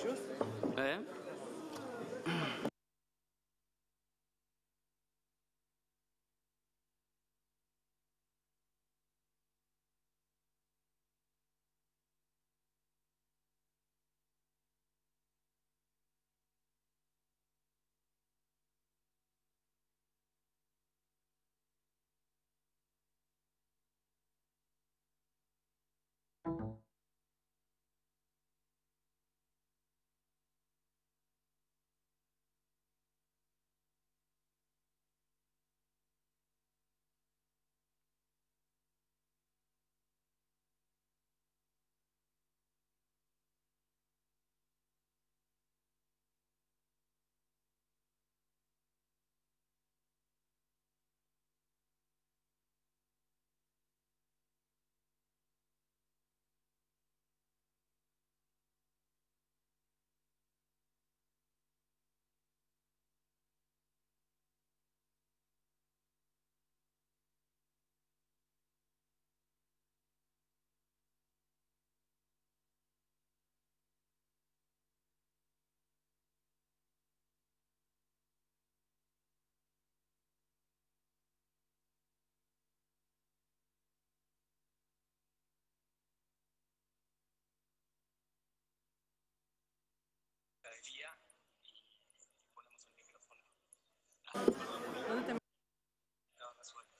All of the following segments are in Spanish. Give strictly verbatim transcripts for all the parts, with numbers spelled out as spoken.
¿Eh? Y ponemos el micrófono. Ah, ¿dónde te... No, no suena.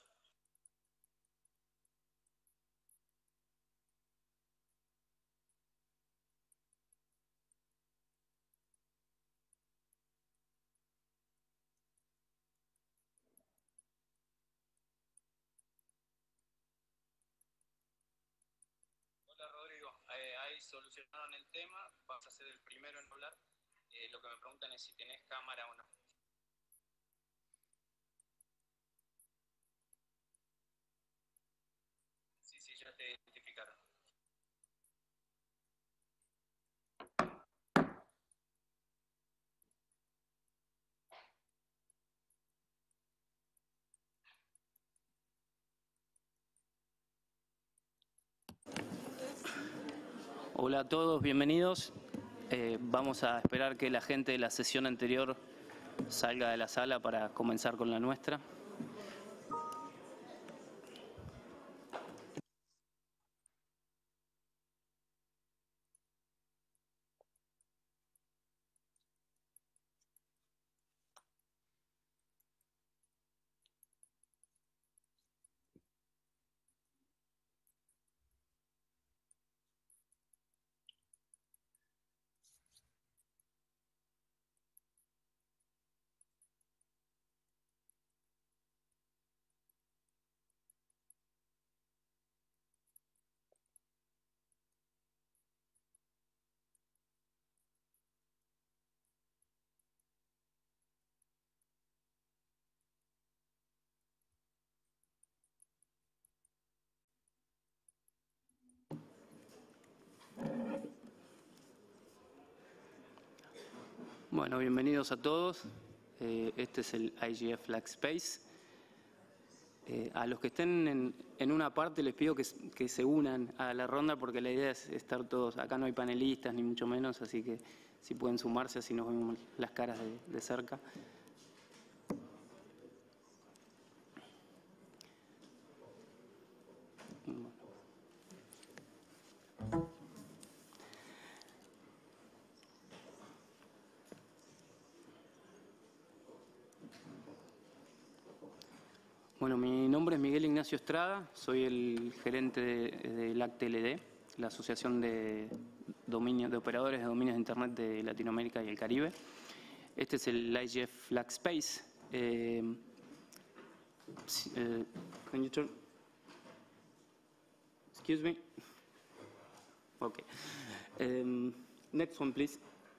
Hola Rodrigo, eh, ahí solucionaron el tema, vas a ser el primero en hablar. Eh, lo que me preguntan es si tenés cámara o no. Sí, sí, ya te identificaron. Hola a todos, bienvenidos. Eh, vamos a esperar que la gente de la sesión anterior salga de la sala para comenzar con la nuestra. Bueno, bienvenidos a todos. Eh, este es el I G F Flag Space. Eh, a los que estén en, en una parte les pido que, que se unan a la ronda porque la idea es estar todos. Acá no hay panelistas ni mucho menos, así que si pueden sumarse así nos vemos las caras de, de cerca. Bueno. Bueno, mi nombre es Miguel Ignacio Estrada, soy el gerente de, de L A C T L D, la Asociación de, dominio, de Operadores de Dominios de Internet de Latinoamérica y el Caribe. Este es el I G F Flag Space. Eh, uh, can you turn? Excuse me? Okay. Um, next one, please.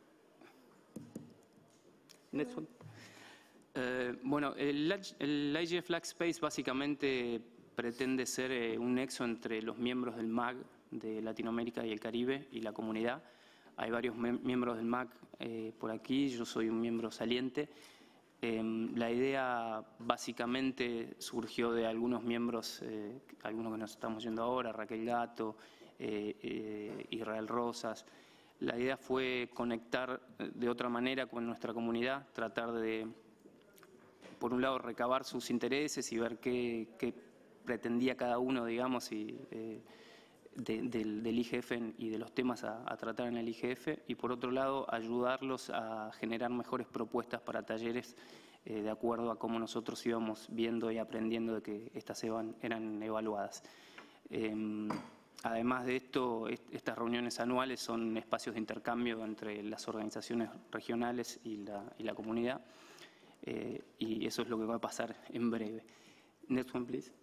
Next one. Eh, bueno, el, el I G F Flag Space básicamente pretende ser eh, un nexo entre los miembros del M A G de Latinoamérica y el Caribe y la comunidad. Hay varios miembros del M A G eh, por aquí, yo soy un miembro saliente. Eh, la idea básicamente surgió de algunos miembros, eh, algunos que nos estamos yendo ahora, Raquel Gato, eh, eh, Israel Rosas, La idea fue conectar de otra manera con nuestra comunidad, tratar de, por un lado, recabar sus intereses y ver qué, qué pretendía cada uno, digamos, y, eh, de, del, del I G F y de los temas a, a tratar en el I G F, y por otro lado, ayudarlos a generar mejores propuestas para talleres eh, de acuerdo a cómo nosotros íbamos viendo y aprendiendo de que estas eran, eran evaluadas. Eh, Además de esto, estas reuniones anuales son espacios de intercambio entre las organizaciones regionales y la, y la comunidad, eh, y eso es lo que va a pasar en breve. Next one, please.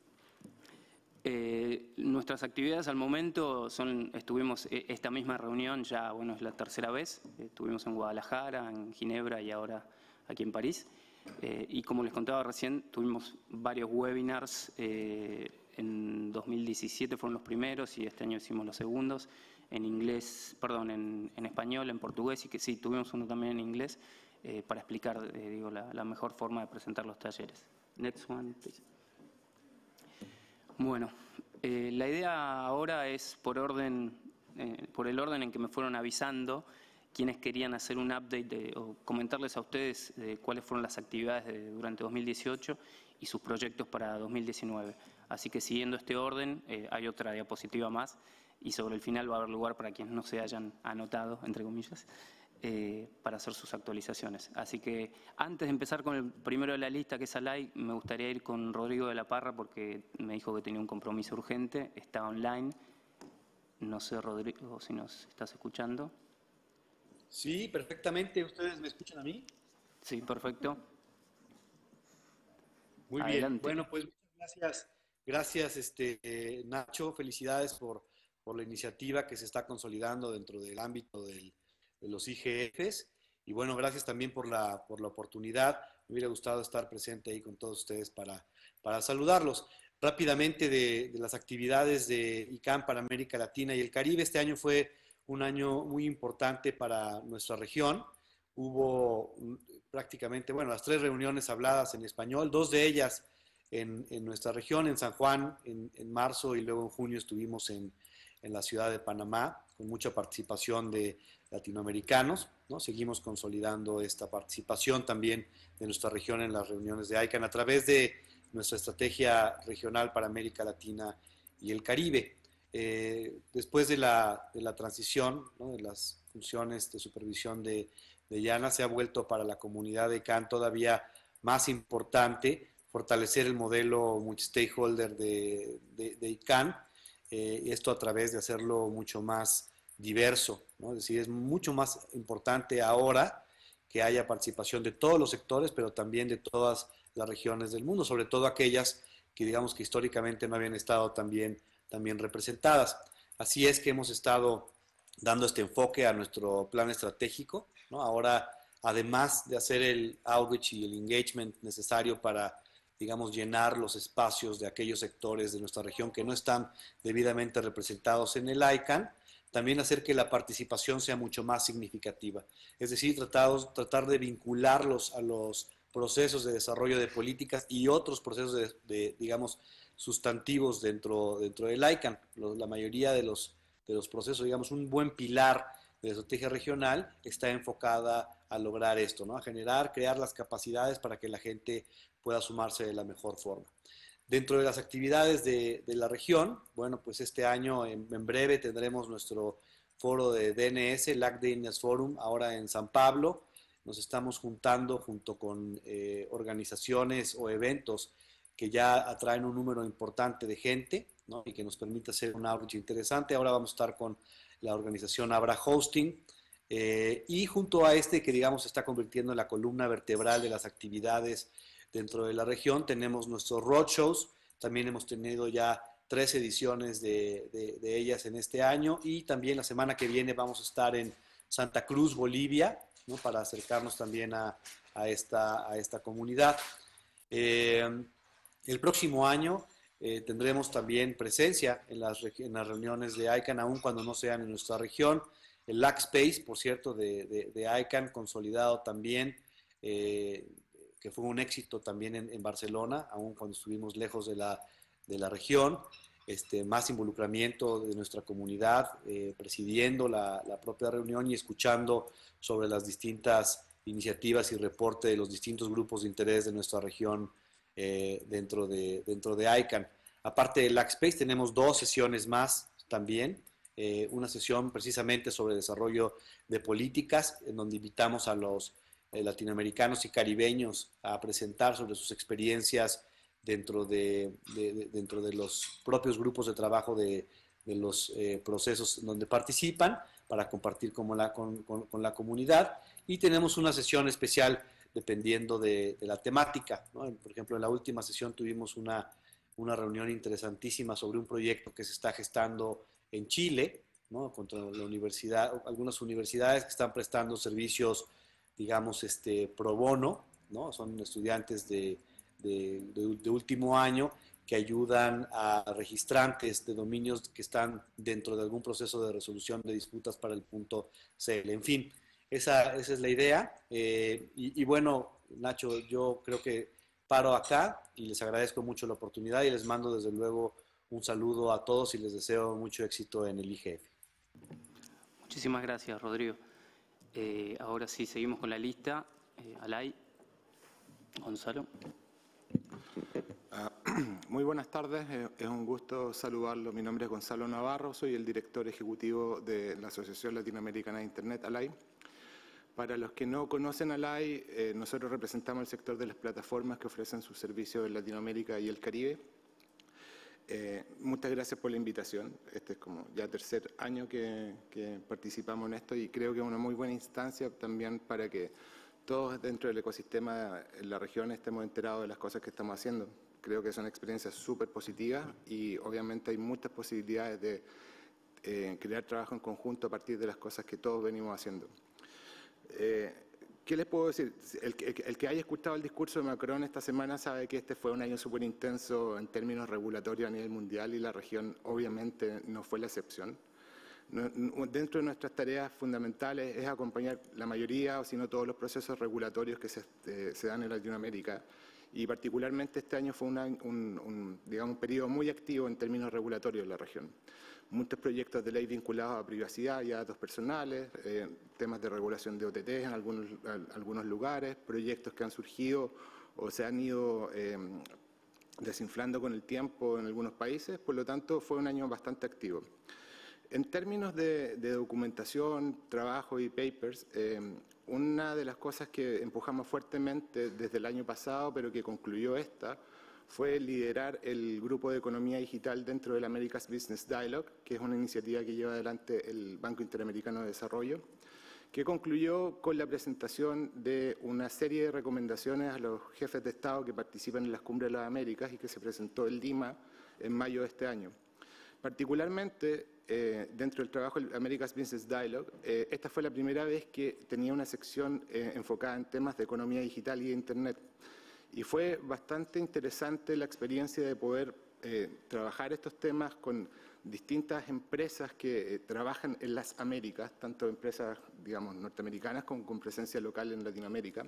Eh, nuestras actividades al momento son, estuvimos esta misma reunión, ya bueno es la tercera vez, estuvimos en Guadalajara, en Ginebra y ahora aquí en París. Eh, y como les contaba recién, tuvimos varios webinars. Eh, en dos mil diecisiete fueron los primeros y este año hicimos los segundos, en inglés, perdón, en, en español, en portugués, y que sí, tuvimos uno también en inglés, eh, para explicar, eh, digo, la, la mejor forma de presentar los talleres. Next one, please. Bueno, eh, la idea ahora es por orden, eh, por el orden en que me fueron avisando quienes querían hacer un update de, o comentarles a ustedes de cuáles fueron las actividades de, durante dos mil dieciocho y sus proyectos para dos mil diecinueve. Así que siguiendo este orden, eh, hay otra diapositiva más y sobre el final va a haber lugar para quienes no se hayan anotado, entre comillas, eh, para hacer sus actualizaciones. Así que antes de empezar con el primero de la lista, que es Alay, me gustaría ir con Rodrigo de la Parra porque me dijo que tenía un compromiso urgente, está online. No sé, Rodrigo, si nos estás escuchando. Sí, perfectamente. ¿Ustedes me escuchan a mí? Sí, perfecto. Muy Adelante. bien. Bueno, pues muchas gracias. Gracias, este, eh, Nacho. Felicidades por, por la iniciativa que se está consolidando dentro del ámbito del, de los I G Fs. Y bueno, gracias también por la, por la oportunidad. Me hubiera gustado estar presente ahí con todos ustedes para, para saludarlos. Rápidamente de, de las actividades de I C A N para América Latina y el Caribe. Este año fue un año muy importante para nuestra región. Hubo prácticamente, bueno, las tres reuniones habladas en español, dos de ellas en, en nuestra región, en San Juan, en, en marzo, y luego en junio estuvimos en, en la ciudad de Panamá, con mucha participación de latinoamericanos, ¿no? Seguimos consolidando esta participación también de nuestra región en las reuniones de I C A N a través de nuestra estrategia regional para América Latina y el Caribe. Eh, después de la, de la transición, ¿no? De las funciones de supervisión de, de Yana, se ha vuelto para la comunidad de I C A N todavía más importante fortalecer el modelo multi-stakeholder de, de, de I C A N, eh, esto a través de hacerlo mucho más diverso, ¿no? Es decir, es mucho más importante ahora que haya participación de todos los sectores, pero también de todas las regiones del mundo, sobre todo aquellas que digamos que históricamente no habían estado tan bien, tan bien representadas. Así es que hemos estado dando este enfoque a nuestro plan estratégico, ¿no? Ahora, además de hacer el outreach y el engagement necesario para, digamos, llenar los espacios de aquellos sectores de nuestra región que no están debidamente representados en el I C A N, también hacer que la participación sea mucho más significativa. Es decir, tratar, tratar de vincularlos a los procesos de desarrollo de políticas y otros procesos de, de digamos, sustantivos dentro, dentro del I C A N. La mayoría de los, de los procesos, digamos, un buen pilar de la estrategia regional está enfocada a lograr esto, ¿no? A generar, crear las capacidades para que la gente pueda sumarse de la mejor forma. Dentro de las actividades de, de la región, bueno, pues este año en, en breve tendremos nuestro foro de D N S, el L A C D N S Forum, ahora en San Pablo. Nos estamos juntando junto con eh, organizaciones o eventos que ya atraen un número importante de gente, ¿no? Y que nos permite hacer un outreach interesante. Ahora vamos a estar con la organización Abra Hosting, eh, y junto a este que digamos se está convirtiendo en la columna vertebral de las actividades dentro de la región, tenemos nuestros roadshows. También hemos tenido ya tres ediciones de, de, de ellas en este año, y también la semana que viene vamos a estar en Santa Cruz, Bolivia, ¿no? Para acercarnos también a, a, esta, a esta comunidad. Eh, el próximo año eh, tendremos también presencia en las, en las reuniones de I C A N, aun cuando no sean en nuestra región. El L A C Space, por cierto, de, de, de I C A N, consolidado también, eh, que fue un éxito también en, en Barcelona, aun cuando estuvimos lejos de la, de la región. este, más involucramiento de nuestra comunidad, eh, presidiendo la, la propia reunión y escuchando sobre las distintas iniciativas y reporte de los distintos grupos de interés de nuestra región eh, dentro, de, dentro de ICANN. Aparte del LACSpace, tenemos dos sesiones más también. Eh, una sesión precisamente sobre desarrollo de políticas, en donde invitamos a los eh, latinoamericanos y caribeños a presentar sobre sus experiencias dentro de, de, de, dentro de los propios grupos de trabajo de, de los eh, procesos donde participan, para compartir con la, con, con, con la comunidad. Y tenemos una sesión especial dependiendo de, de la temática, ¿no? Por ejemplo, en la última sesión tuvimos una, una reunión interesantísima sobre un proyecto que se está gestando en Chile, ¿no? Contra la universidad, algunas universidades que están prestando servicios, digamos, este, pro bono, ¿no? Son estudiantes de, de, de, de último año que ayudan a registrantes de dominios que están dentro de algún proceso de resolución de disputas para el punto C L. En fin, esa, esa es la idea. Eh, y, y bueno, Nacho, yo creo que paro acá y les agradezco mucho la oportunidad y les mando desde luego un saludo a todos y les deseo mucho éxito en el I G F. Muchísimas gracias, Rodrigo. Eh, ahora sí, seguimos con la lista. Eh, Alay, Gonzalo. Uh, muy buenas tardes, eh, es un gusto saludarlo. Mi nombre es Gonzalo Navarro, soy el director ejecutivo de la Asociación Latinoamericana de Internet, ALAI. Para los que no conocen ALAI, eh, nosotros representamos el sector de las plataformas que ofrecen sus servicios en Latinoamérica y el Caribe. Eh, muchas gracias por la invitación. Este es como ya tercer año que, que participamos en esto y creo que es una muy buena instancia también para que todos dentro del ecosistema en la región estemos enterados de las cosas que estamos haciendo. Creo que son experiencias súper positivas y obviamente hay muchas posibilidades de eh, crear trabajo en conjunto a partir de las cosas que todos venimos haciendo. Eh, ¿Qué les puedo decir? El, el, el que haya escuchado el discurso de Macron esta semana sabe que este fue un año súper intenso en términos regulatorios a nivel mundial y la región obviamente no fue la excepción. Dentro de nuestras tareas fundamentales es acompañar la mayoría, o si no todos los procesos regulatorios que se, eh, se dan en Latinoamérica. Y particularmente este año fue una, un, un, digamos, un periodo muy activo en términos regulatorios en la región. Muchos proyectos de ley vinculados a privacidad y a datos personales, eh, temas de regulación de O T T en algunos, algunos lugares, proyectos que han surgido o se han ido eh, desinflando con el tiempo en algunos países. Por lo tanto, fue un año bastante activo. En términos de, de documentación, trabajo y papers, eh, una de las cosas que empujamos fuertemente desde el año pasado, pero que concluyó esta, fue liderar el grupo de economía digital dentro del America's Business Dialogue, que es una iniciativa que lleva adelante el Banco Interamericano de Desarrollo, que concluyó con la presentación de una serie de recomendaciones a los jefes de Estado que participan en las Cumbres de las Américas y que se presentó en Lima en mayo de este año. Particularmente, eh, dentro del trabajo del America's Business Dialogue, eh, esta fue la primera vez que tenía una sección eh, enfocada en temas de economía digital y de Internet. Y fue bastante interesante la experiencia de poder eh, trabajar estos temas con distintas empresas que eh, trabajan en las Américas, tanto empresas, digamos, norteamericanas como con presencia local en Latinoamérica,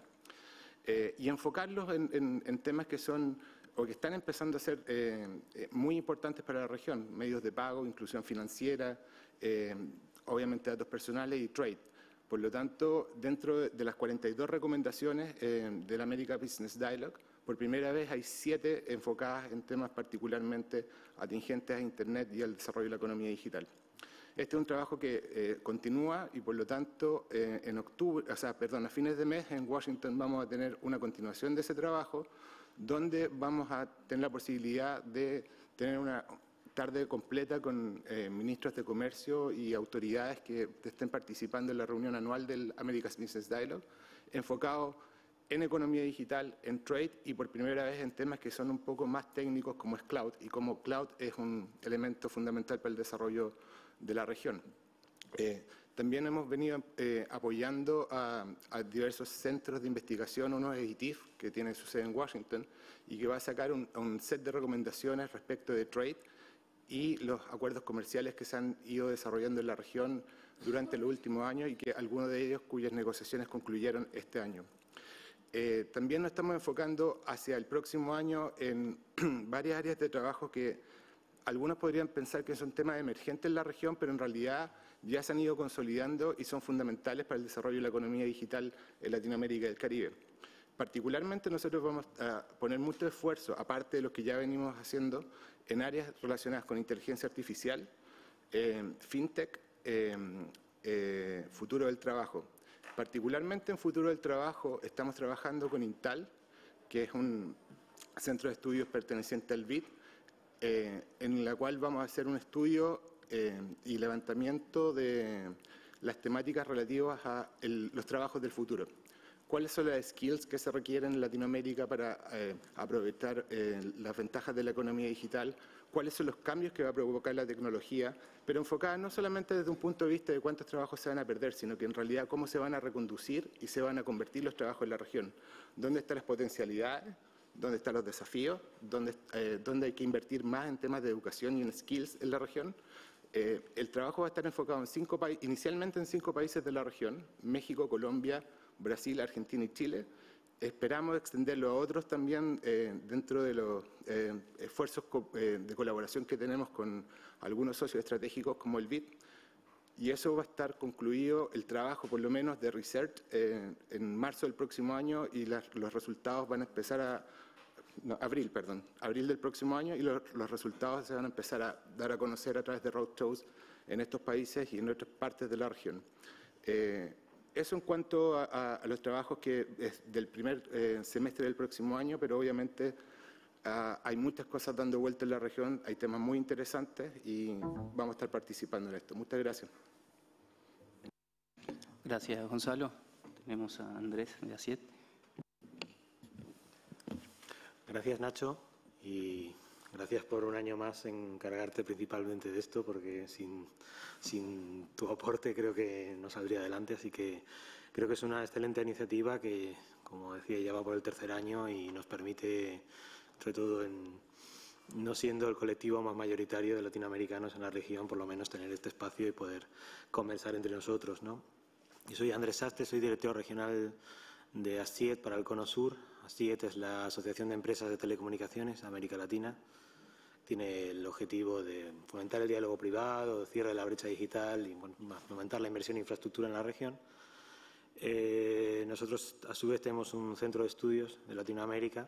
eh, y enfocarlos en, en, en temas que son o que están empezando a ser eh, eh, muy importantes para la región: medios de pago, inclusión financiera, eh, obviamente datos personales y trade. Por lo tanto, dentro de las cuarenta y dos recomendaciones eh, del America Business Dialogue, por primera vez hay siete enfocadas en temas particularmente atingentes a Internet y al desarrollo de la economía digital. Este es un trabajo que eh, continúa y, por lo tanto, eh, en octubre, o sea, perdón, a fines de mes en Washington vamos a tener una continuación de ese trabajo, donde vamos a tener la posibilidad de tener una tarde completa con eh, ministros de comercio y autoridades que estén participando en la reunión anual del America's Business Dialogue, enfocado en economía digital, en trade y por primera vez en temas que son un poco más técnicos como es cloud, y como cloud es un elemento fundamental para el desarrollo de la región. Eh, También hemos venido eh, apoyando a, a diversos centros de investigación, uno es I T I F, que tiene su sede en Washington, y que va a sacar un, un set de recomendaciones respecto de trade y los acuerdos comerciales que se han ido desarrollando en la región durante los últimos años y que algunos de ellos cuyas negociaciones concluyeron este año. Eh, también nos estamos enfocando hacia el próximo año en varias áreas de trabajo que algunos podrían pensar que son temas emergentes en la región, pero en realidad ya se han ido consolidando y son fundamentales para el desarrollo de la economía digital en Latinoamérica y el Caribe. Particularmente nosotros vamos a poner mucho esfuerzo, aparte de lo que ya venimos haciendo, en áreas relacionadas con inteligencia artificial, eh, fintech, eh, eh, futuro del trabajo. Particularmente en futuro del trabajo estamos trabajando con Intal, que es un centro de estudios perteneciente al B I D, eh, en la cual vamos a hacer un estudio eh, y levantamiento de las temáticas relativas a el, los trabajos del futuro. ¿Cuáles son las skills que se requieren en Latinoamérica para eh, aprovechar eh, las ventajas de la economía digital? ¿Cuáles son los cambios que va a provocar la tecnología? Pero enfocada no solamente desde un punto de vista de cuántos trabajos se van a perder, sino que en realidad cómo se van a reconducir y se van a convertir los trabajos en la región. ¿Dónde están las potencialidades? ¿Dónde están los desafíos? ¿Dónde, eh, dónde hay que invertir más en temas de educación y en skills en la región? Eh, el trabajo va a estar enfocado en cinco inicialmente en cinco países de la región: México, Colombia, Brasil, Argentina y Chile. Esperamos extenderlo a otros también eh, dentro de los eh, esfuerzos co eh, de colaboración que tenemos con algunos socios estratégicos como el B I D. Y eso va a estar concluido el trabajo, por lo menos, de research eh, en marzo del próximo año, y las, los resultados van a empezar a... No, abril, perdón, abril del próximo año, y los, los resultados se van a empezar a dar a conocer a través de roadshows en estos países y en otras partes de la región. Eh, Eso en cuanto a, a, a los trabajos que es del primer eh, semestre del próximo año, pero obviamente uh, hay muchas cosas dando vuelta en la región, hay temas muy interesantes y vamos a estar participando en esto. Muchas gracias. Gracias, Gonzalo. Tenemos a Andrés de ASIET. Gracias, Nacho, y gracias por un año más encargarte principalmente de esto, porque sin, sin tu aporte creo que no saldría adelante, así que creo que es una excelente iniciativa que, como decía, ya va por el tercer año y nos permite, sobre todo en, no siendo el colectivo más mayoritario de latinoamericanos en la región, por lo menos tener este espacio y poder conversar entre nosotros, ¿no? Yo soy Andrés Sastre, soy director regional de ASIET para el Cono Sur. ASIET es la Asociación de Empresas de Telecomunicaciones de América Latina. Tiene el objetivo de fomentar el diálogo privado, el cierre de la brecha digital y bueno, fomentar la inversión en infraestructura en la región. Eh, nosotros, a su vez, tenemos un centro de estudios de Latinoamérica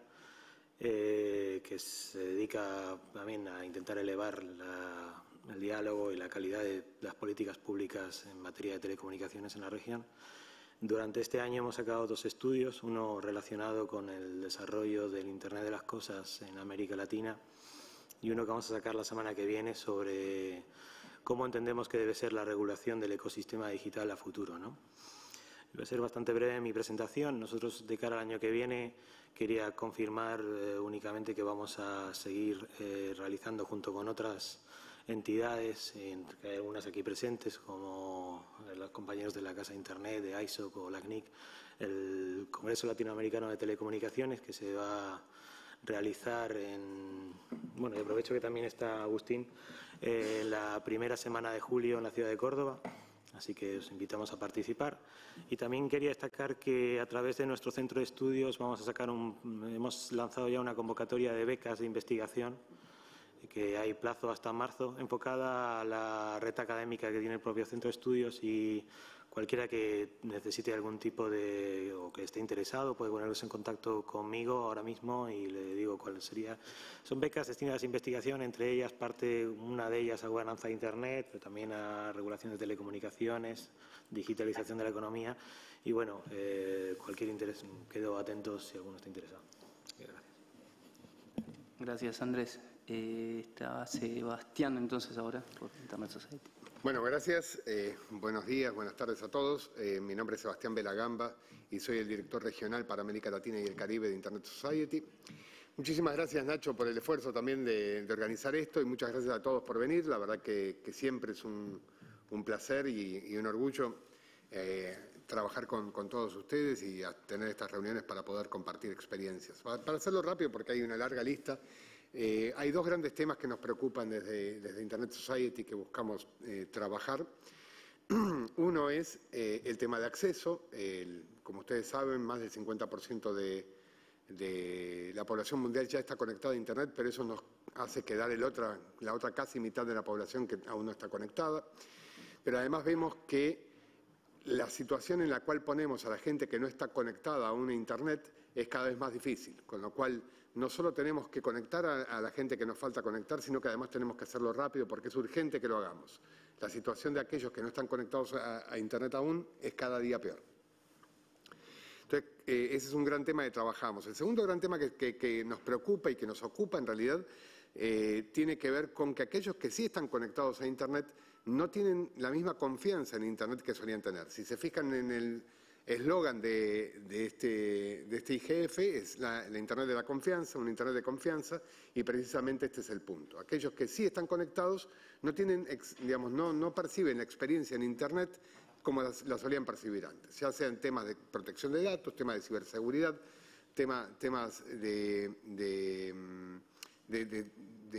eh, que se dedica también a intentar elevar la, el diálogo y la calidad de las políticas públicas en materia de telecomunicaciones en la región. Durante este año hemos sacado dos estudios, uno relacionado con el desarrollo del Internet de las Cosas en América Latina y uno que vamos a sacar la semana que viene sobre cómo entendemos que debe ser la regulación del ecosistema digital a futuro, ¿no? Voy a ser bastante breve en mi presentación. Nosotros, de cara al año que viene, quería confirmar eh, únicamente que vamos a seguir eh, realizando junto con otras entidades, entre algunas aquí presentes, como los compañeros de la Casa de Internet, de I S O C o la C N I C, el Congreso Latinoamericano de Telecomunicaciones, que se va a realizar en, bueno, y aprovecho que también está Agustín, eh, la primera semana de julio en la ciudad de Córdoba, así que os invitamos a participar. Y también quería destacar que a través de nuestro centro de estudios vamos a sacar un, hemos lanzado ya una convocatoria de becas de investigación, que hay plazo hasta marzo, enfocada a la red académica que tiene el propio centro de estudios, y cualquiera que necesite algún tipo de, o que esté interesado, puede ponerse en contacto conmigo ahora mismo y le digo cuál sería. Son becas destinadas a investigación, entre ellas parte, una de ellas a gobernanza de Internet, pero también a regulación de telecomunicaciones, digitalización de la economía, y bueno, eh, cualquier interés, quedo atento si alguno está interesado. Gracias. Gracias, Andrés. Eh, está Sebastián, entonces, ahora, por Internet Society. Bueno, gracias. Eh, buenos días, buenas tardes a todos. Eh, mi nombre es Sebastián Belagamba y soy el director regional para América Latina y el Caribe de Internet Society. Muchísimas gracias, Nacho, por el esfuerzo también de, de organizar esto, y muchas gracias a todos por venir. La verdad que, que siempre es un, un placer y, y un orgullo eh, trabajar con, con todos ustedes y a tener estas reuniones para poder compartir experiencias. Para, para hacerlo rápido, porque hay una larga lista, Eh, hay dos grandes temas que nos preocupan desde, desde Internet Society que buscamos eh, trabajar. Uno es eh, el tema de acceso. El, como ustedes saben, más del cincuenta por ciento de, de la población mundial ya está conectada a Internet, pero eso nos hace quedar el otra, la otra casi mitad de la población que aún no está conectada. Pero además vemos que la situación en la cual ponemos a la gente que no está conectada a una Internet es cada vez más difícil, con lo cual no solo tenemos que conectar a, a la gente que nos falta conectar, sino que además tenemos que hacerlo rápido porque es urgente que lo hagamos. La situación de aquellos que no están conectados a, a Internet aún es cada día peor. Entonces, eh, ese es un gran tema que trabajamos. El segundo gran tema que, que, que nos preocupa y que nos ocupa en realidad eh, tiene que ver con que aquellos que sí están conectados a Internet no tienen la misma confianza en Internet que solían tener. Si se fijan en el eslogan de, de, este, de este I G F, es la, la Internet de la confianza, un Internet de confianza, y precisamente este es el punto. Aquellos que sí están conectados no, tienen, digamos, no, no perciben la experiencia en Internet como la, la solían percibir antes, ya sean temas de protección de datos, temas de ciberseguridad, tema, temas de, de, de, de,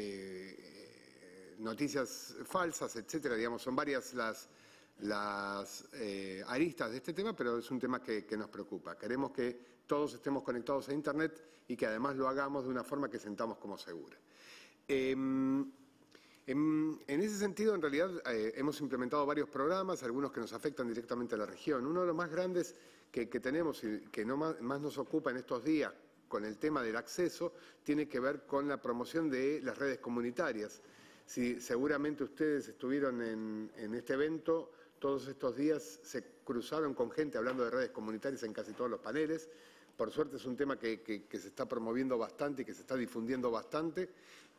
de noticias falsas, etcétera. Digamos, son varias las, las eh, aristas de este tema, pero es un tema que, que nos preocupa. Queremos que todos estemos conectados a Internet y que además lo hagamos de una forma que sentamos como segura. Eh, En, en ese sentido, en realidad, eh, hemos implementado varios programas, algunos que nos afectan directamente a la región. Uno de los más grandes que, que tenemos y que no más, más nos ocupa en estos días con el tema del acceso tiene que ver con la promoción de las redes comunitarias. Si seguramente ustedes estuvieron en, en este evento, todos estos días se cruzaron con gente hablando de redes comunitarias en casi todos los paneles. Por suerte es un tema que, que, que se está promoviendo bastante y que se está difundiendo bastante.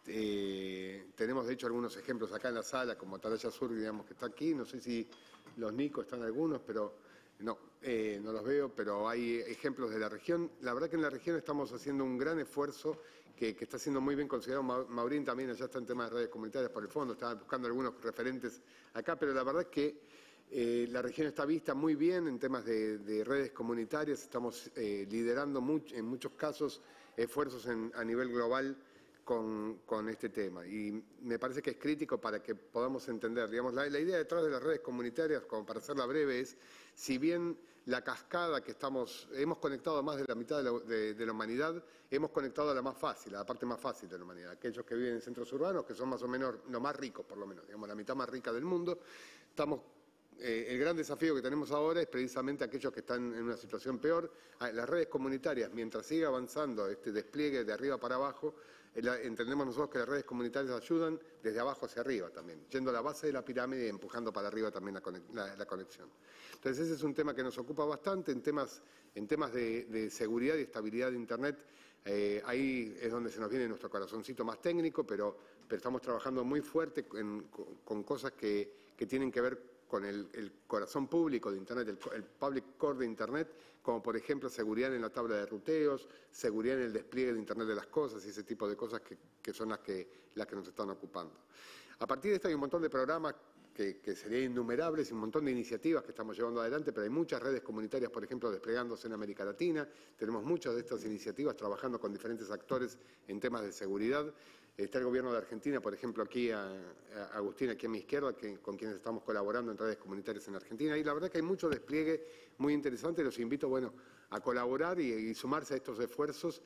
Eh, tenemos de hecho algunos ejemplos acá en la sala, como Atalaya Sur, digamos, que está aquí. No sé si los Nico están algunos, pero no, eh, no los veo, pero hay ejemplos de la región. La verdad que en la región estamos haciendo un gran esfuerzo que, que está siendo muy bien considerado. Maurín también allá está en temas de redes comunitarias por el fondo, estaba buscando algunos referentes acá, pero la verdad es que eh, la región está vista muy bien en temas de, de redes comunitarias. Estamos eh, liderando much, en muchos casos esfuerzos en, a nivel global Con, con este tema, y me parece que es crítico para que podamos entender, digamos, la, la idea detrás de las redes comunitarias, como para hacerla breve, es, si bien la cascada que estamos, hemos conectado a más de la mitad de la, de, de la humanidad, hemos conectado a la más fácil, a la parte más fácil de la humanidad, aquellos que viven en centros urbanos, que son más o menos los más ricos, por lo menos, digamos, la mitad más rica del mundo. Estamos Eh, el gran desafío que tenemos ahora es precisamente aquellos que están en una situación peor. Las redes comunitarias, mientras siga avanzando este despliegue de arriba para abajo, eh, la, entendemos nosotros que las redes comunitarias ayudan desde abajo hacia arriba también, yendo a la base de la pirámide y empujando para arriba también la, la, la conexión. Entonces ese es un tema que nos ocupa bastante en temas, en temas de, de seguridad y estabilidad de Internet. Eh, ahí es donde se nos viene nuestro corazoncito más técnico, pero, pero estamos trabajando muy fuerte en, con, con cosas que, que tienen que ver con el, el corazón público de Internet, el, el public core de Internet, como por ejemplo seguridad en la tabla de ruteos, seguridad en el despliegue de Internet de las cosas y ese tipo de cosas que, que son las que, las que nos están ocupando. A partir de esto hay un montón de programas que, que serían innumerables y un montón de iniciativas que estamos llevando adelante, pero hay muchas redes comunitarias, por ejemplo, desplegándose en América Latina. Tenemos muchas de estas iniciativas trabajando con diferentes actores en temas de seguridad. Está el gobierno de Argentina, por ejemplo, aquí a, a Agustín, aquí a mi izquierda, que, con quienes estamos colaborando en redes comunitarias en Argentina. Y la verdad que hay mucho despliegue muy interesante. Los invito, bueno, a colaborar y, y sumarse a estos esfuerzos.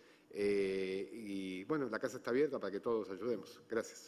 Eh, y, bueno, la casa está abierta para que todos ayudemos. Gracias.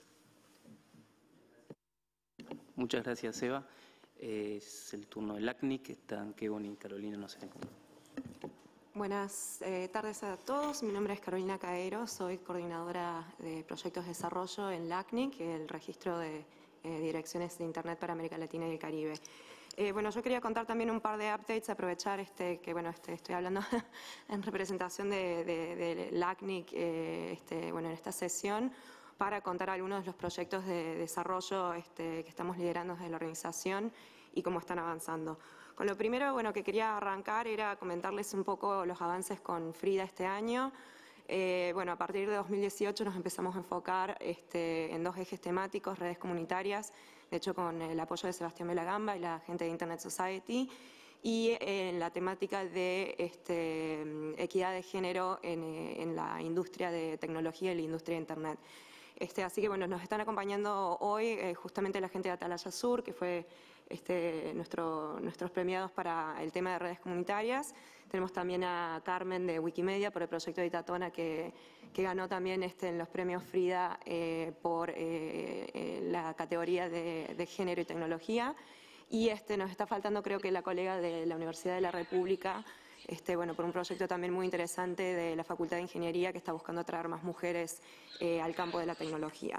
Muchas gracias, Eva. Eh, es el turno del A C N I C, están Kevin y Carolina, no sé. Buenas eh, tardes a todos. Mi nombre es Carolina Caero, soy coordinadora de proyectos de desarrollo en la A C N I C, el registro de eh, direcciones de Internet para América Latina y el Caribe. Eh, bueno, yo quería contar también un par de updates, aprovechar este, que bueno, este, estoy hablando en representación de, de, de la A C N I C eh, este, bueno, en esta sesión, para contar algunos de los proyectos de desarrollo este, que estamos liderando desde la organización y cómo están avanzando. Con lo primero, bueno, que quería arrancar era comentarles un poco los avances con Frida este año. Eh, bueno, a partir de dos mil dieciocho nos empezamos a enfocar este, en dos ejes temáticos, redes comunitarias, de hecho con el apoyo de Sebastián Belagamba y la gente de Internet Society, y en la temática de este, equidad de género en, en la industria de tecnología y la industria de Internet. Este, así que bueno, nos están acompañando hoy eh, justamente la gente de Atalaya Sur, que fue este, nuestro, nuestros premiados para el tema de redes comunitarias. Tenemos también a Carmen de Wikimedia por el proyecto de Itatona que, que ganó también este, en los premios Frida eh, por eh, eh, la categoría de, de género y tecnología. Y este, nos está faltando, creo que la colega de la Universidad de la República, este, bueno, por un proyecto también muy interesante de la Facultad de Ingeniería que está buscando atraer más mujeres eh, al campo de la tecnología.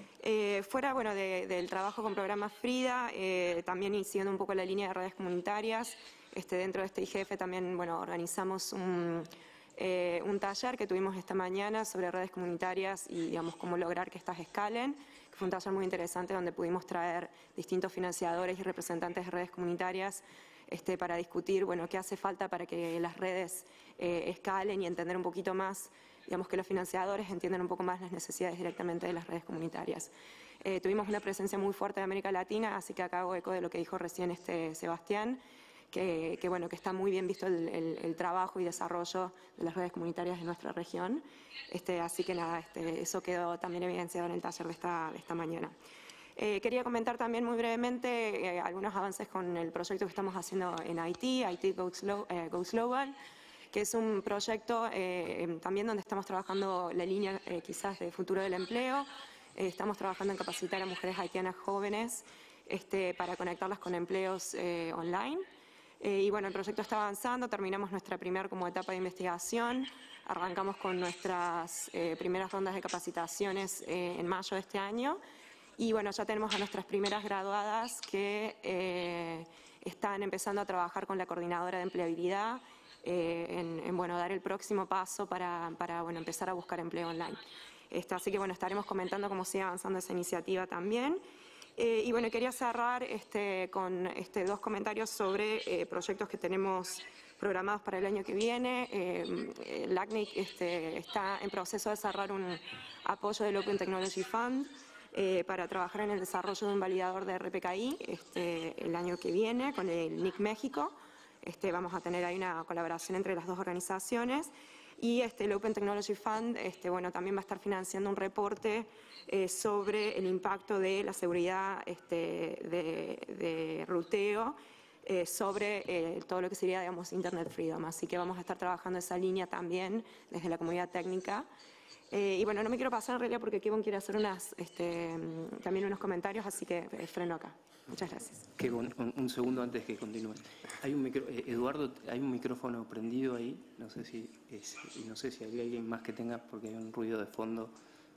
Eh, fuera bueno, de, del trabajo con programas Frida, eh, también siguiendo un poco la línea de redes comunitarias, este, dentro de este I G F también bueno, organizamos un... Eh, un taller que tuvimos esta mañana sobre redes comunitarias y digamos cómo lograr que estas escalen, que fue un taller muy interesante donde pudimos traer distintos financiadores y representantes de redes comunitarias este, para discutir bueno, qué hace falta para que las redes eh, escalen y entender un poquito más, digamos que los financiadores entiendan un poco más las necesidades directamente de las redes comunitarias. Eh, tuvimos una presencia muy fuerte de América Latina, así que acá hago eco de lo que dijo recién este Sebastián. Que, que, bueno, que está muy bien visto el, el, el trabajo y desarrollo de las redes comunitarias de nuestra región. Este, así que nada, este, eso quedó también evidenciado en el taller de esta, de esta mañana. Eh, quería comentar también muy brevemente eh, algunos avances con el proyecto que estamos haciendo en Haití, Haití Goes, Glo eh, Goes Global, que es un proyecto eh, también donde estamos trabajando la línea eh, quizás de futuro del empleo. Eh, estamos trabajando en capacitar a mujeres haitianas jóvenes este, para conectarlas con empleos eh, online. Eh, y bueno, el proyecto está avanzando, terminamos nuestra primera como etapa de investigación, arrancamos con nuestras eh, primeras rondas de capacitaciones eh, en mayo de este año y bueno, ya tenemos a nuestras primeras graduadas que eh, están empezando a trabajar con la coordinadora de empleabilidad eh, en, en bueno, dar el próximo paso para, para bueno, empezar a buscar empleo online. Este, así que bueno, estaremos comentando cómo sigue avanzando esa iniciativa también. Eh, y bueno, quería cerrar este, con este, dos comentarios sobre eh, proyectos que tenemos programados para el año que viene. Eh, el A C N I C este, está en proceso de cerrar un apoyo del Open Technology Fund eh, para trabajar en el desarrollo de un validador de R P K I este, el año que viene con el N I C México. Este, vamos a tener ahí una colaboración entre las dos organizaciones. Y este, el Open Technology Fund este, bueno, también va a estar financiando un reporte eh, sobre el impacto de la seguridad este, de, de ruteo eh, sobre eh, todo lo que sería, digamos, Internet Freedom. Así que vamos a estar trabajando esa línea también desde la comunidad técnica. Eh, y bueno, no me quiero pasar en realidad porque Kevin quiere hacer unas, este, también unos comentarios, así que eh, freno acá. Muchas gracias. Kevin, un, un segundo antes que continúes. Hay un micro, eh, Eduardo, hay un micrófono prendido ahí, no sé si es, y no sé si hay alguien más que tenga porque hay un ruido de fondo.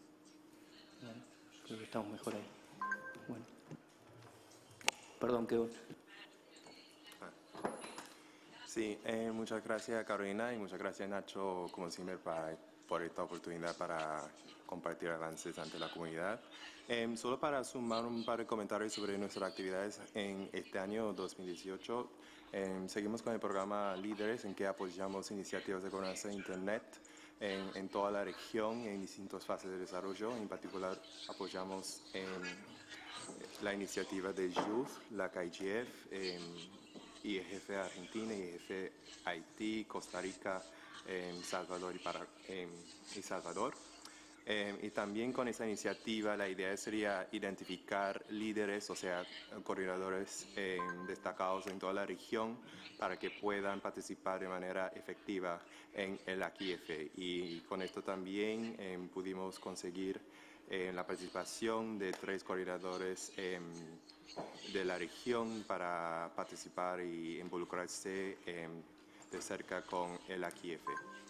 Bueno, creo que estamos mejor ahí. Bueno. Perdón, Kevin. Sí, eh, muchas gracias Carolina y muchas gracias Nacho, como siempre, para, por esta oportunidad para compartir avances ante la comunidad. Eh, solo para sumar un par de comentarios sobre nuestras actividades en este año dos mil dieciocho, eh, seguimos con el programa Líderes, en que apoyamos iniciativas de gobernanza de Internet en, en toda la región, en distintas fases de desarrollo. En particular, apoyamos eh, la iniciativa de Youth, la K I G F, eh, I G F Argentina, I G F Haití, Costa Rica, eh, Salvador y, para, eh, y Salvador. Eh, y también con esa iniciativa la idea sería identificar líderes, o sea, coordinadores eh, destacados en toda la región para que puedan participar de manera efectiva en el A K I F. Y con esto también eh, pudimos conseguir eh, la participación de tres coordinadores eh, de la región para participar y involucrarse eh, de cerca con el A K I F.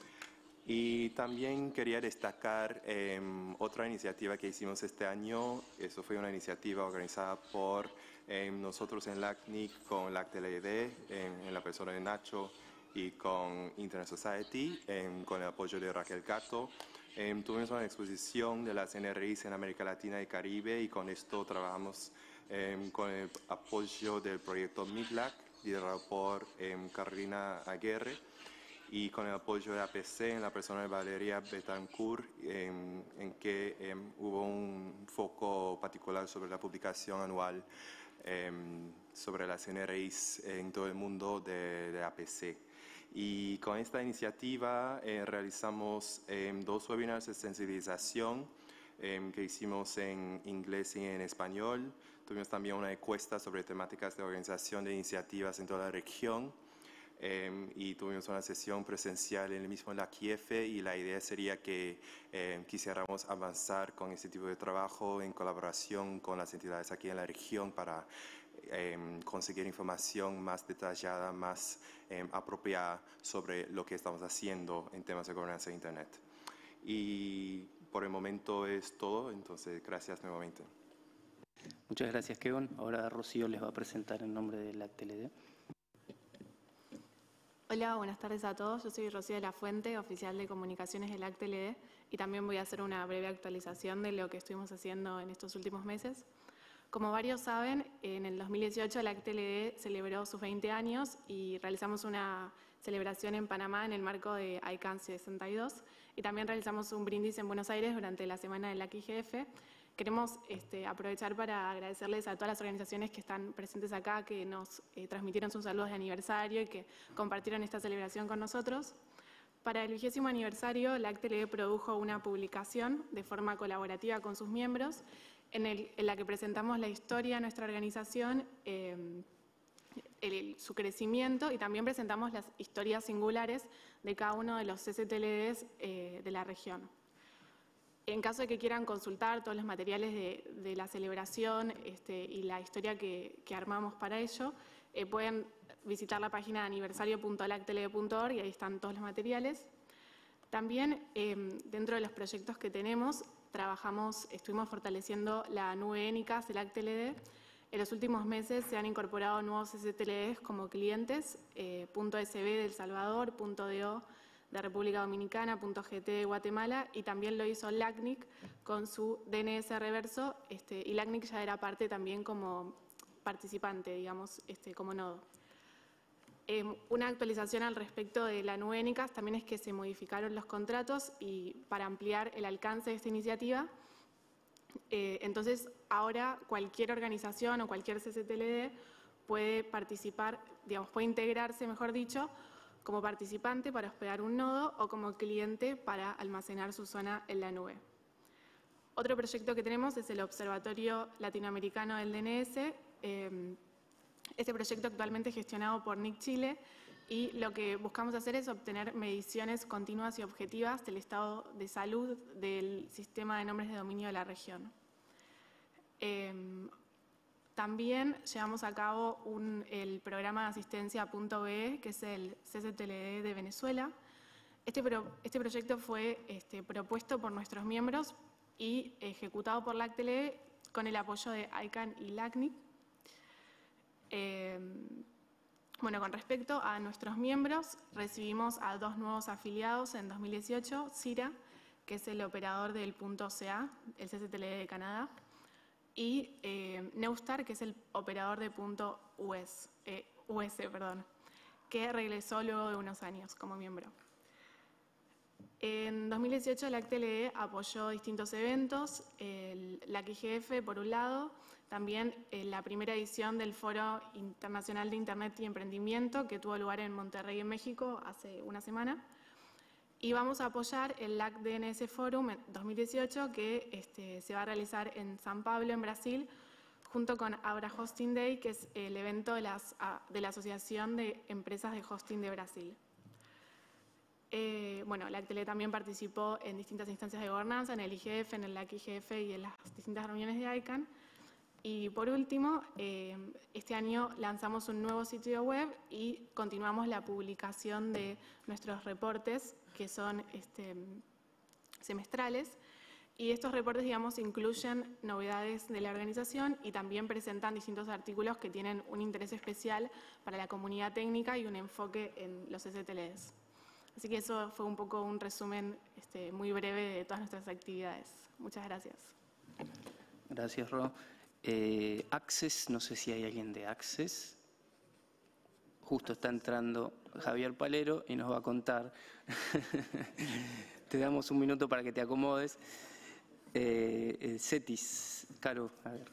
Y también quería destacar eh, otra iniciativa que hicimos este año. Eso fue una iniciativa organizada por eh, nosotros en LACNIC con LACTLD, eh, en la persona de Nacho, y con Internet Society, eh, con el apoyo de Raquel Cato. Eh, tuvimos una exposición de las N R Is en América Latina y Caribe, y con esto trabajamos eh, con el apoyo del proyecto MIGLAC, liderado por eh, Carolina Aguirre, y con el apoyo de A P C en la persona de Valeria Betancourt, en, en que eh, hubo un foco particular sobre la publicación anual eh, sobre las N R Is en todo el mundo de, de A P C. Y con esta iniciativa eh, realizamos eh, dos webinars de sensibilización eh, que hicimos en inglés y en español. Tuvimos también una encuesta sobre temáticas de organización de iniciativas en toda la región. eh, y tuvimos una sesión presencial en el mismo L A C I F y la idea sería que eh, quisiéramos avanzar con este tipo de trabajo en colaboración con las entidades aquí en la región para eh, conseguir información más detallada, más eh, apropiada sobre lo que estamos haciendo en temas de gobernanza de Internet. Y por el momento es todo, entonces gracias nuevamente. Muchas gracias, Kevin. Ahora Rocío les va a presentar en nombre de L A C T L D. Hola, buenas tardes a todos. Yo soy Rocío de la Fuente, oficial de comunicaciones del L A C T L D, y también voy a hacer una breve actualización de lo que estuvimos haciendo en estos últimos meses. Como varios saben, en el dos mil dieciocho el L A C T L D celebró sus veinte años y realizamos una celebración en Panamá en el marco de I C A N sesenta y dos, y también realizamos un brindis en Buenos Aires durante la semana del L A C I G F. Queremos este, aprovechar para agradecerles a todas las organizaciones que están presentes acá, que nos eh, transmitieron sus saludos de aniversario y que compartieron esta celebración con nosotros. Para el vigésimo aniversario, L A C T L D produjo una publicación de forma colaborativa con sus miembros, en, el, en la que presentamos la historia de nuestra organización, eh, el, su crecimiento, y también presentamos las historias singulares de cada uno de los C C T L Ds eh, de la región. En caso de que quieran consultar todos los materiales de, de la celebración este, y la historia que, que armamos para ello, eh, pueden visitar la página aniversario punto L A C T L D punto org y ahí están todos los materiales. También, eh, dentro de los proyectos que tenemos, trabajamos, estuvimos fortaleciendo la nube ENICAS del L A C T L D. En los últimos meses se han incorporado nuevos C C T L Ds como clientes, eh, .sb de El Salvador, .do de República Dominicana, .gt de Guatemala, y también lo hizo L A C N I C con su D N S reverso, este, y L A C N I C ya era parte también como participante, digamos, este, como nodo. Eh, una actualización al respecto de la nube ENICAS también es que se modificaron los contratos y para ampliar el alcance de esta iniciativa. Eh, entonces, ahora cualquier organización o cualquier C C T L D puede participar, digamos, puede integrarse, mejor dicho, como participante para hospedar un nodo o como cliente para almacenar su zona en la nube. Otro proyecto que tenemos es el Observatorio Latinoamericano del D N S. Eh, este proyecto actualmente es gestionado por N I C Chile y lo que buscamos hacer es obtener mediciones continuas y objetivas del estado de salud del sistema de nombres de dominio de la región. Eh, También llevamos a cabo un, el programa de asistencia .be, que es el C C T L D de Venezuela. Este, pro, este proyecto fue este, propuesto por nuestros miembros y ejecutado por L A C T L D con el apoyo de I C A N y L A C N I C. Eh, bueno, con respecto a nuestros miembros, recibimos a dos nuevos afiliados en dos mil dieciocho, CIRA, que es el operador del .ca, el C C T L D de Canadá, y eh, Neustar, que es el operador de .us, eh, U S, perdón, que regresó luego de unos años como miembro. En dos mil dieciocho, la L A C T L D apoyó distintos eventos, el, la L A C I G F, por un lado, también eh, la primera edición del Foro Internacional de Internet y Emprendimiento, que tuvo lugar en Monterrey, en México, hace una semana. Y vamos a apoyar el L A C D N S Forum dos mil dieciocho, que este, se va a realizar en San Pablo, en Brasil, junto con Abra Hosting Day, que es el evento de, las, de la Asociación de Empresas de Hosting de Brasil. Eh, bueno, la L A C T L D también participó en distintas instancias de gobernanza, en el I G F, en el L A C I G F y en las distintas reuniones de I C A N. Y por último, eh, este año lanzamos un nuevo sitio web y continuamos la publicación de nuestros reportes, que son este, semestrales. Y estos reportes, digamos, incluyen novedades de la organización y también presentan distintos artículos que tienen un interés especial para la comunidad técnica y un enfoque en los C C T L Ds. Así que eso fue un poco un resumen este, muy breve de todas nuestras actividades. Muchas gracias. Gracias, Ro. Eh, Access, no sé si hay alguien de Access. Justo está entrando Javier Palero y nos va a contar. Te damos un minuto para que te acomodes. Eh, eh, CETIS, Caro, a ver.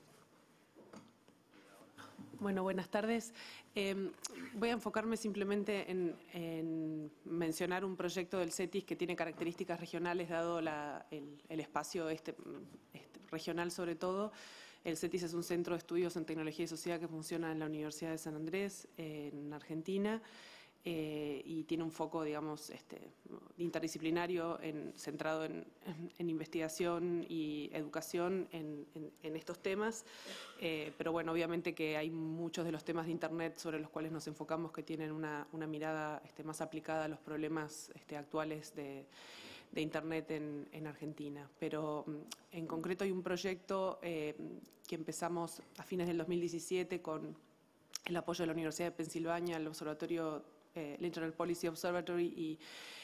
Bueno, buenas tardes. Eh, voy a enfocarme simplemente en, en mencionar un proyecto del CETIS que tiene características regionales, dado la, el, el espacio este, este, regional sobre todo. El CETIS es un centro de estudios en tecnología y sociedad que funciona en la Universidad de San Andrés, en Argentina. Eh, y tiene un foco, digamos, este, interdisciplinario en, centrado en, en, en investigación y educación en, en, en estos temas. Eh, pero bueno, obviamente que hay muchos de los temas de Internet sobre los cuales nos enfocamos que tienen una, una mirada este, más aplicada a los problemas este, actuales de, de Internet en, en Argentina. Pero en concreto hay un proyecto eh, que empezamos a fines del dos mil diecisiete con el apoyo de la Universidad de Pensilvania, el Observatorio el Internet Policy Observatory y,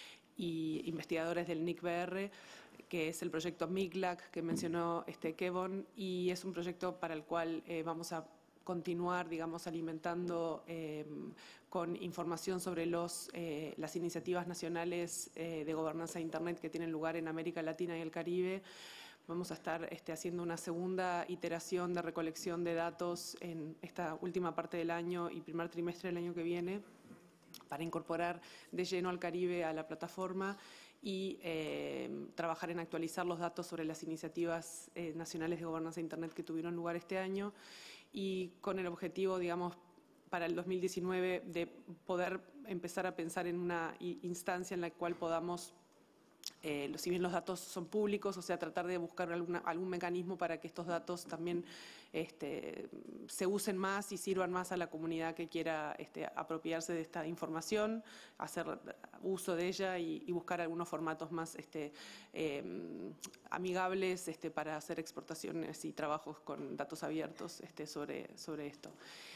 y investigadores del N I C B R, que es el proyecto MIGLAC que mencionó este Kevon, y es un proyecto para el cual eh, vamos a continuar, digamos, alimentando eh, con información sobre los, eh, las iniciativas nacionales eh, de gobernanza de Internet que tienen lugar en América Latina y el Caribe. Vamos a estar este, haciendo una segunda iteración de recolección de datos en esta última parte del año y primer trimestre del año que viene, para incorporar de lleno al Caribe a la plataforma y eh, trabajar en actualizar los datos sobre las iniciativas eh, nacionales de gobernanza de Internet que tuvieron lugar este año, y con el objetivo, digamos, para el dos mil diecinueve de poder empezar a pensar en una instancia en la cual podamos, Eh, si bien los datos son públicos, o sea, tratar de buscar alguna, algún mecanismo para que estos datos también este, se usen más y sirvan más a la comunidad que quiera este, apropiarse de esta información, hacer uso de ella y, y buscar algunos formatos más este, eh, amigables este, para hacer exportaciones y trabajos con datos abiertos este, sobre, sobre esto.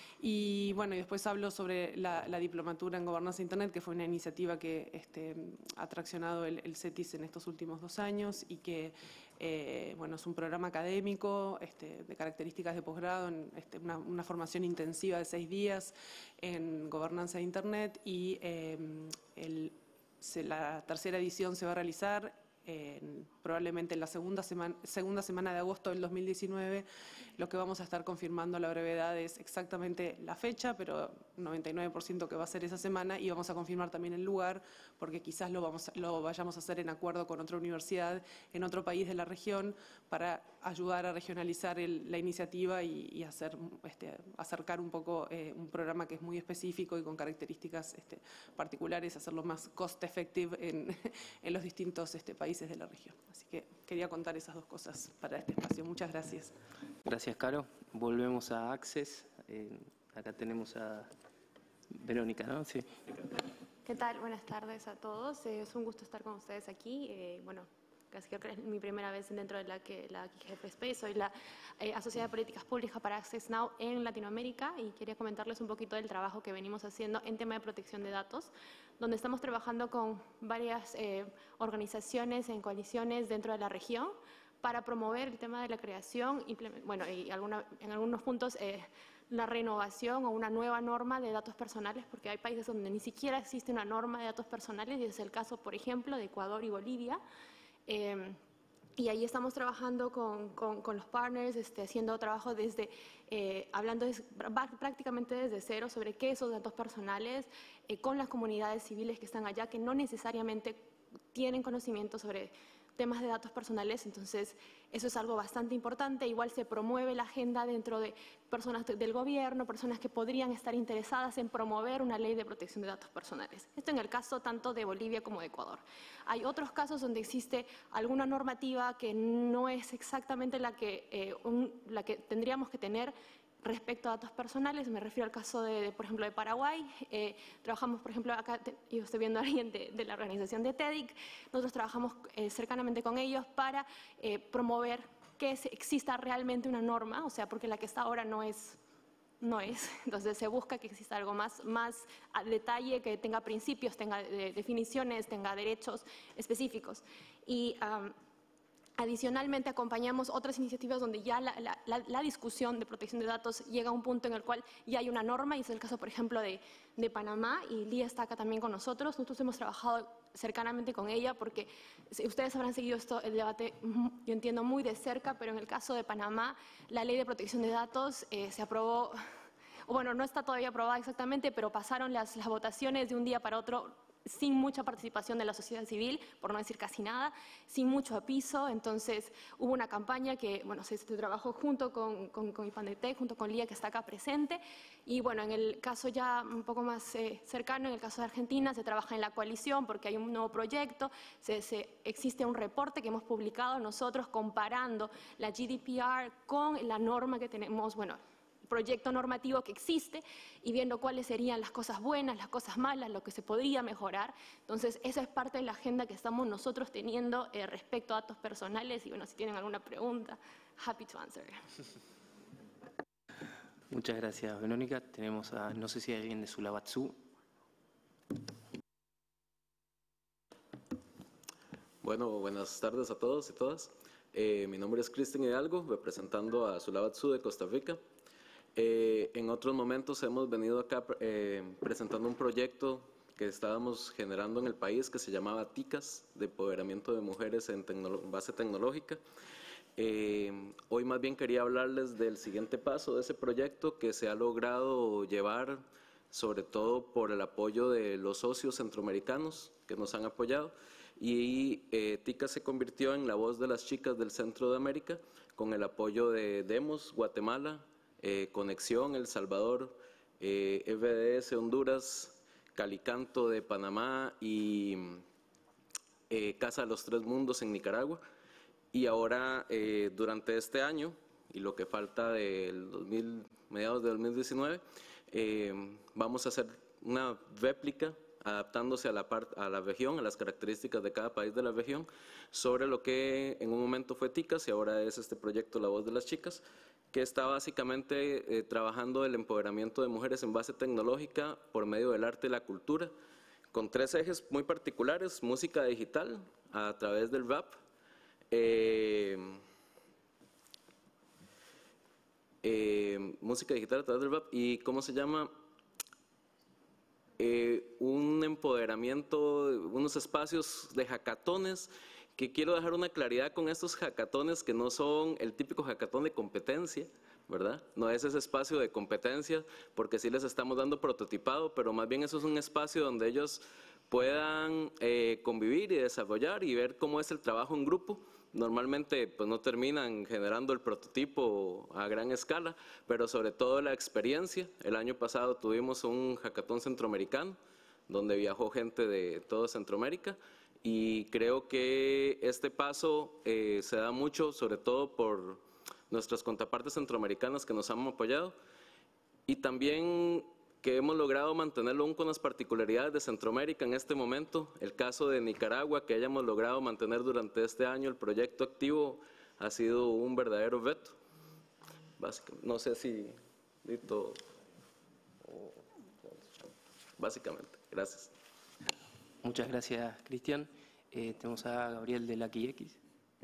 Y bueno, y después hablo sobre la, la diplomatura en gobernanza de Internet, que fue una iniciativa que este, ha traccionado el, el CETIS en estos últimos dos años y que eh, bueno, es un programa académico este, de características de posgrado, en, este, una, una formación intensiva de seis días en gobernanza de Internet, y eh, el, se, la tercera edición se va a realizar En, probablemente en la segunda semana, segunda semana de agosto del dos mil diecinueve. Lo que vamos a estar confirmando a la brevedad es exactamente la fecha, pero noventa y nueve por ciento que va a ser esa semana, y vamos a confirmar también el lugar, porque quizás lo, vamos, lo vayamos a hacer en acuerdo con otra universidad en otro país de la región para ayudar a regionalizar el, la iniciativa y, y hacer, este, acercar un poco eh, un programa que es muy específico y con características este, particulares, hacerlo más cost effective en, en los distintos este, países de la región. Así que quería contar esas dos cosas para este espacio. Muchas gracias. Gracias, Caro. Volvemos a Access. Eh, acá tenemos a Verónica, ¿no? Sí. ¿Qué tal? Buenas tardes a todos. Eh, es un gusto estar con ustedes aquí. Eh, bueno, casi creo que es mi primera vez dentro de la, que, la G F Space. Soy la eh, asociada de políticas públicas para Access Now en Latinoamérica, y quería comentarles un poquito del trabajo que venimos haciendo en tema de protección de datos, donde estamos trabajando con varias eh, organizaciones en coaliciones dentro de la región para promover el tema de la creación, bueno, y alguna, en algunos puntos eh, la renovación o una nueva norma de datos personales, porque hay países donde ni siquiera existe una norma de datos personales, y es el caso, por ejemplo, de Ecuador y Bolivia. Eh, y ahí estamos trabajando con, con, con los partners, este, haciendo trabajo desde, eh, hablando des, prácticamente desde cero sobre qué esos datos personales, eh, con las comunidades civiles que están allá, que no necesariamente tienen conocimiento sobre temas de datos personales. Entonces, eso es algo bastante importante. Igual se promueve la agenda dentro de personas del gobierno, personas que podrían estar interesadas en promover una ley de protección de datos personales. Esto en el caso tanto de Bolivia como de Ecuador. Hay otros casos donde existe alguna normativa que no es exactamente la que, eh, un, la que tendríamos que tener respecto a datos personales. Me refiero al caso de, de por ejemplo, de Paraguay. Eh, trabajamos, por ejemplo, acá te, yo estoy viendo a alguien de, de la organización de TEDIC. Nosotros trabajamos eh, cercanamente con ellos para eh, promover que se, exista realmente una norma, o sea, porque la que está ahora no es, no es. Entonces se busca que exista algo más, más a detalle, que tenga principios, tenga de, definiciones, tenga derechos específicos. Y um, adicionalmente, acompañamos otras iniciativas donde ya la, la, la, la discusión de protección de datos llega a un punto en el cual ya hay una norma, y es el caso, por ejemplo, de, de Panamá, y Lía está acá también con nosotros. Nosotros hemos trabajado cercanamente con ella porque ustedes habrán seguido esto, el debate, yo entiendo, muy de cerca, pero en el caso de Panamá, la ley de protección de datos eh, se aprobó, o bueno, no está todavía aprobada exactamente, pero pasaron las, las votaciones de un día para otro. sin mucha participación de la sociedad civil, por no decir casi nada, sin mucho piso. Entonces hubo una campaña que bueno, se, se trabajó junto con, con, con IPANDETEC, junto con Lía, que está acá presente. Y bueno, en el caso ya un poco más eh, cercano, en el caso de Argentina, se trabaja en la coalición porque hay un nuevo proyecto, se, se, existe un reporte que hemos publicado nosotros comparando la G D P R con la norma que tenemos, bueno, proyecto normativo que existe y viendo cuáles serían las cosas buenas, las cosas malas, lo que se podría mejorar. Entonces, esa es parte de la agenda que estamos nosotros teniendo eh, respecto a datos personales y bueno, si tienen alguna pregunta, happy to answer. Muchas gracias, Verónica. Tenemos a, no sé si hay alguien de Sulabatsu. Bueno, buenas tardes a todos y todas. Eh, mi nombre es Cristian Hidalgo, representando a Sulabatsu de Costa Rica. Eh, en otros momentos hemos venido acá eh, presentando un proyecto que estábamos generando en el país que se llamaba TICAS, de empoderamiento de mujeres en tecno- base tecnológica. Eh, hoy más bien quería hablarles del siguiente paso de ese proyecto que se ha logrado llevar, sobre todo por el apoyo de los socios centroamericanos que nos han apoyado. Y eh, TICAS se convirtió en la voz de las chicas del centro de América con el apoyo de Demos, Guatemala, Eh, Conexión, El Salvador, eh, F D S, Honduras, Calicanto de Panamá y eh, Casa de los Tres Mundos en Nicaragua. Y ahora, eh, durante este año, y lo que falta del dos mil, mediados de dos mil diecinueve, eh, vamos a hacer una réplica adaptándose a la, part, a la región, a las características de cada país de la región, sobre lo que en un momento fue TICAS y ahora es este proyecto La Voz de las Chicas, que está básicamente eh, trabajando el empoderamiento de mujeres en base tecnológica por medio del arte y la cultura, con tres ejes muy particulares: música digital a través del rap, eh, eh, música digital a través del rap y, ¿cómo se llama?, eh, un empoderamiento, unos espacios de hackatones, que quiero dejar una claridad con estos hackatones, que no son el típico hackatón de competencia, ¿verdad? No es ese espacio de competencia, porque sí les estamos dando prototipado, pero más bien eso es un espacio donde ellos puedan eh, convivir y desarrollar y ver cómo es el trabajo en grupo. Normalmente pues no terminan generando el prototipo a gran escala, pero sobre todo la experiencia. El año pasado tuvimos un hackatón centroamericano, donde viajó gente de toda Centroamérica, y creo que este paso eh, se da mucho, sobre todo por nuestras contrapartes centroamericanas que nos han apoyado, y también que hemos logrado mantenerlo aún con las particularidades de Centroamérica en este momento. El caso de Nicaragua, que hayamos logrado mantener durante este año el proyecto activo, ha sido un verdadero reto. Básicamente, no sé si... Dito, o, básicamente, gracias. Muchas gracias, Cristian. Eh, tenemos a Gabriel de Lucky X.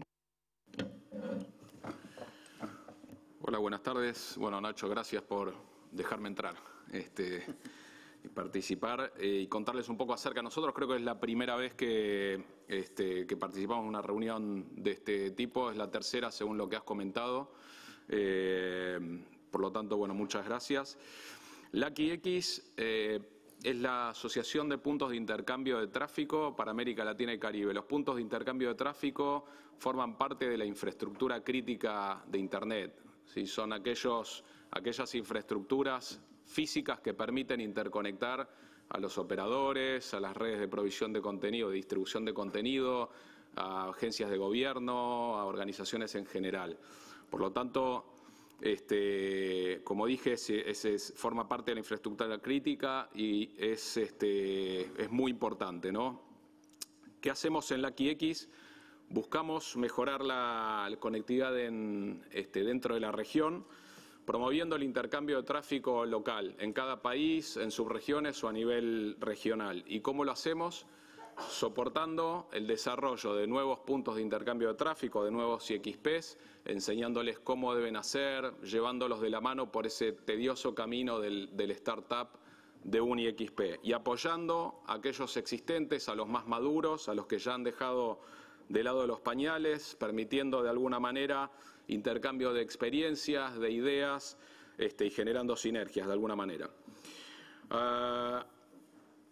Hola, buenas tardes. Bueno, Nacho, gracias por dejarme entrar este, y participar eh, y contarles un poco acerca. Nosotros creo que es la primera vez que, este, que participamos en una reunión de este tipo. Es la tercera, según lo que has comentado. Eh, por lo tanto, bueno, muchas gracias. Lucky X eh, es la Asociación de Puntos de Intercambio de Tráfico para América Latina y Caribe. Los puntos de intercambio de tráfico forman parte de la infraestructura crítica de Internet. ¿Sí? Son aquellos, aquellas infraestructuras físicas que permiten interconectar a los operadores, a las redes de provisión de contenido, de distribución de contenido, a agencias de gobierno, a organizaciones en general. Por lo tanto, Este, como dije, ese, ese es, forma parte de la infraestructura crítica y es, este, es muy importante, ¿no? ¿Qué hacemos en Lucky X? Buscamos mejorar la, la conectividad en, este, dentro de la región, promoviendo el intercambio de tráfico local en cada país, en subregiones o a nivel regional. ¿Y cómo lo hacemos? Soportando el desarrollo de nuevos puntos de intercambio de tráfico, de nuevos I X Pes, enseñándoles cómo deben hacer, llevándolos de la mano por ese tedioso camino del, del startup de un I X P y apoyando a aquellos existentes, a los más maduros, a los que ya han dejado de lado los pañales, permitiendo de alguna manera intercambio de experiencias, de ideas este, y generando sinergias de alguna manera. Uh,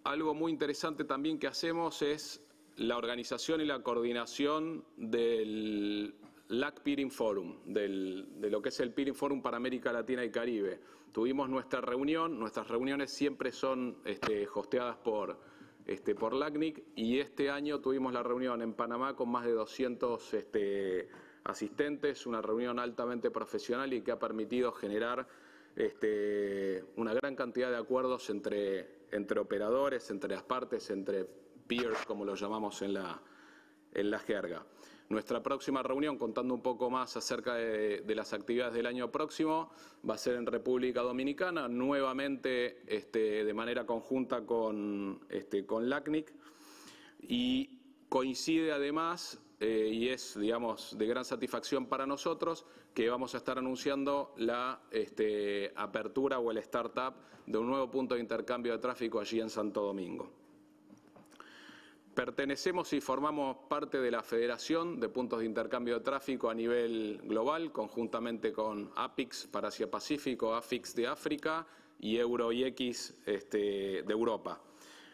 algo muy interesante también que hacemos es la organización y la coordinación del L A C Peering Forum, del, de lo que es el Peering Forum para América Latina y Caribe. Tuvimos nuestra reunión, nuestras reuniones siempre son este, hosteadas por, este, por L A C N I C, y este año tuvimos la reunión en Panamá con más de doscientos este, asistentes, una reunión altamente profesional y que ha permitido generar este, una gran cantidad de acuerdos entre, entre operadores, entre las partes, entre peers, como lo llamamos en la, en la jerga. Nuestra próxima reunión, contando un poco más acerca de, de las actividades del año próximo, va a ser en República Dominicana, nuevamente este, de manera conjunta con, este, con L A C N I C, y coincide además, eh, y es, digamos, de gran satisfacción para nosotros, que vamos a estar anunciando la este, apertura o el startup de un nuevo punto de intercambio de tráfico allí en Santo Domingo. Pertenecemos y formamos parte de la Federación de Puntos de Intercambio de Tráfico a nivel global, conjuntamente con A P I X para Asia-Pacífico, A F I X de África y Euro y X este, de Europa.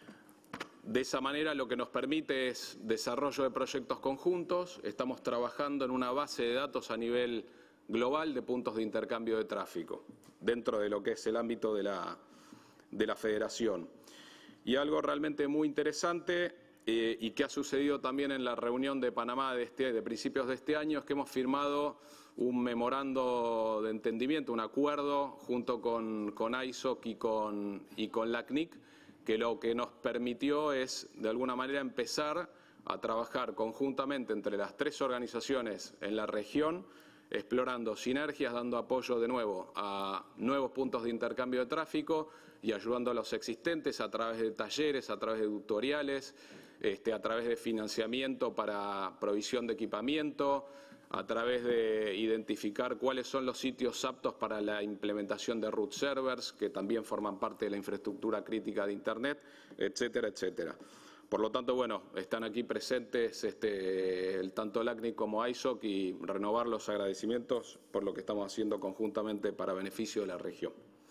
De esa manera lo que nos permite es desarrollo de proyectos conjuntos. Estamos trabajando en una base de datos a nivel global de puntos de intercambio de tráfico, dentro de lo que es el ámbito de la, de la Federación. Y algo realmente muy interesante, Eh, y que ha sucedido también en la reunión de Panamá de, este, de principios de este año, es que hemos firmado un memorando de entendimiento, un acuerdo junto con, con I S O C y con, y con L A C N I C, que lo que nos permitió es, de alguna manera, empezar a trabajar conjuntamente entre las tres organizaciones en la región, explorando sinergias, dando apoyo de nuevo a nuevos puntos de intercambio de tráfico y ayudando a los existentes a través de talleres, a través de tutoriales, Este, a través de financiamiento para provisión de equipamiento, a través de identificar cuáles son los sitios aptos para la implementación de root servers, que también forman parte de la infraestructura crítica de Internet, etcétera, etcétera. Por lo tanto, bueno, están aquí presentes este, el, tanto L A C N I C como I S O C, y renovar los agradecimientos por lo que estamos haciendo conjuntamente para beneficio de la región.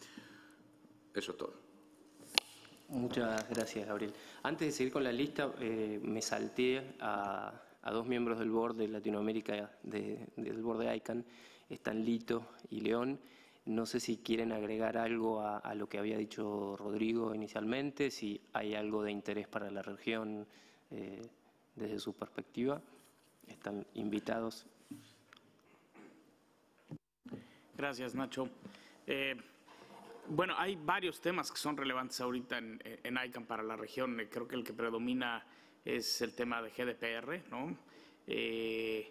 Eso es todo. Muchas gracias, Gabriel. Antes de seguir con la lista, eh, me salté a, a dos miembros del board de Latinoamérica, de, del board de I C A N, están Lito y León. No sé si quieren agregar algo a, a lo que había dicho Rodrigo inicialmente, si hay algo de interés para la región eh, desde su perspectiva. Están invitados. Gracias, Nacho. Eh, Bueno, hay varios temas que son relevantes ahorita en, en I C A N para la región. Creo que el que predomina es el tema de G D P R, ¿no? Eh,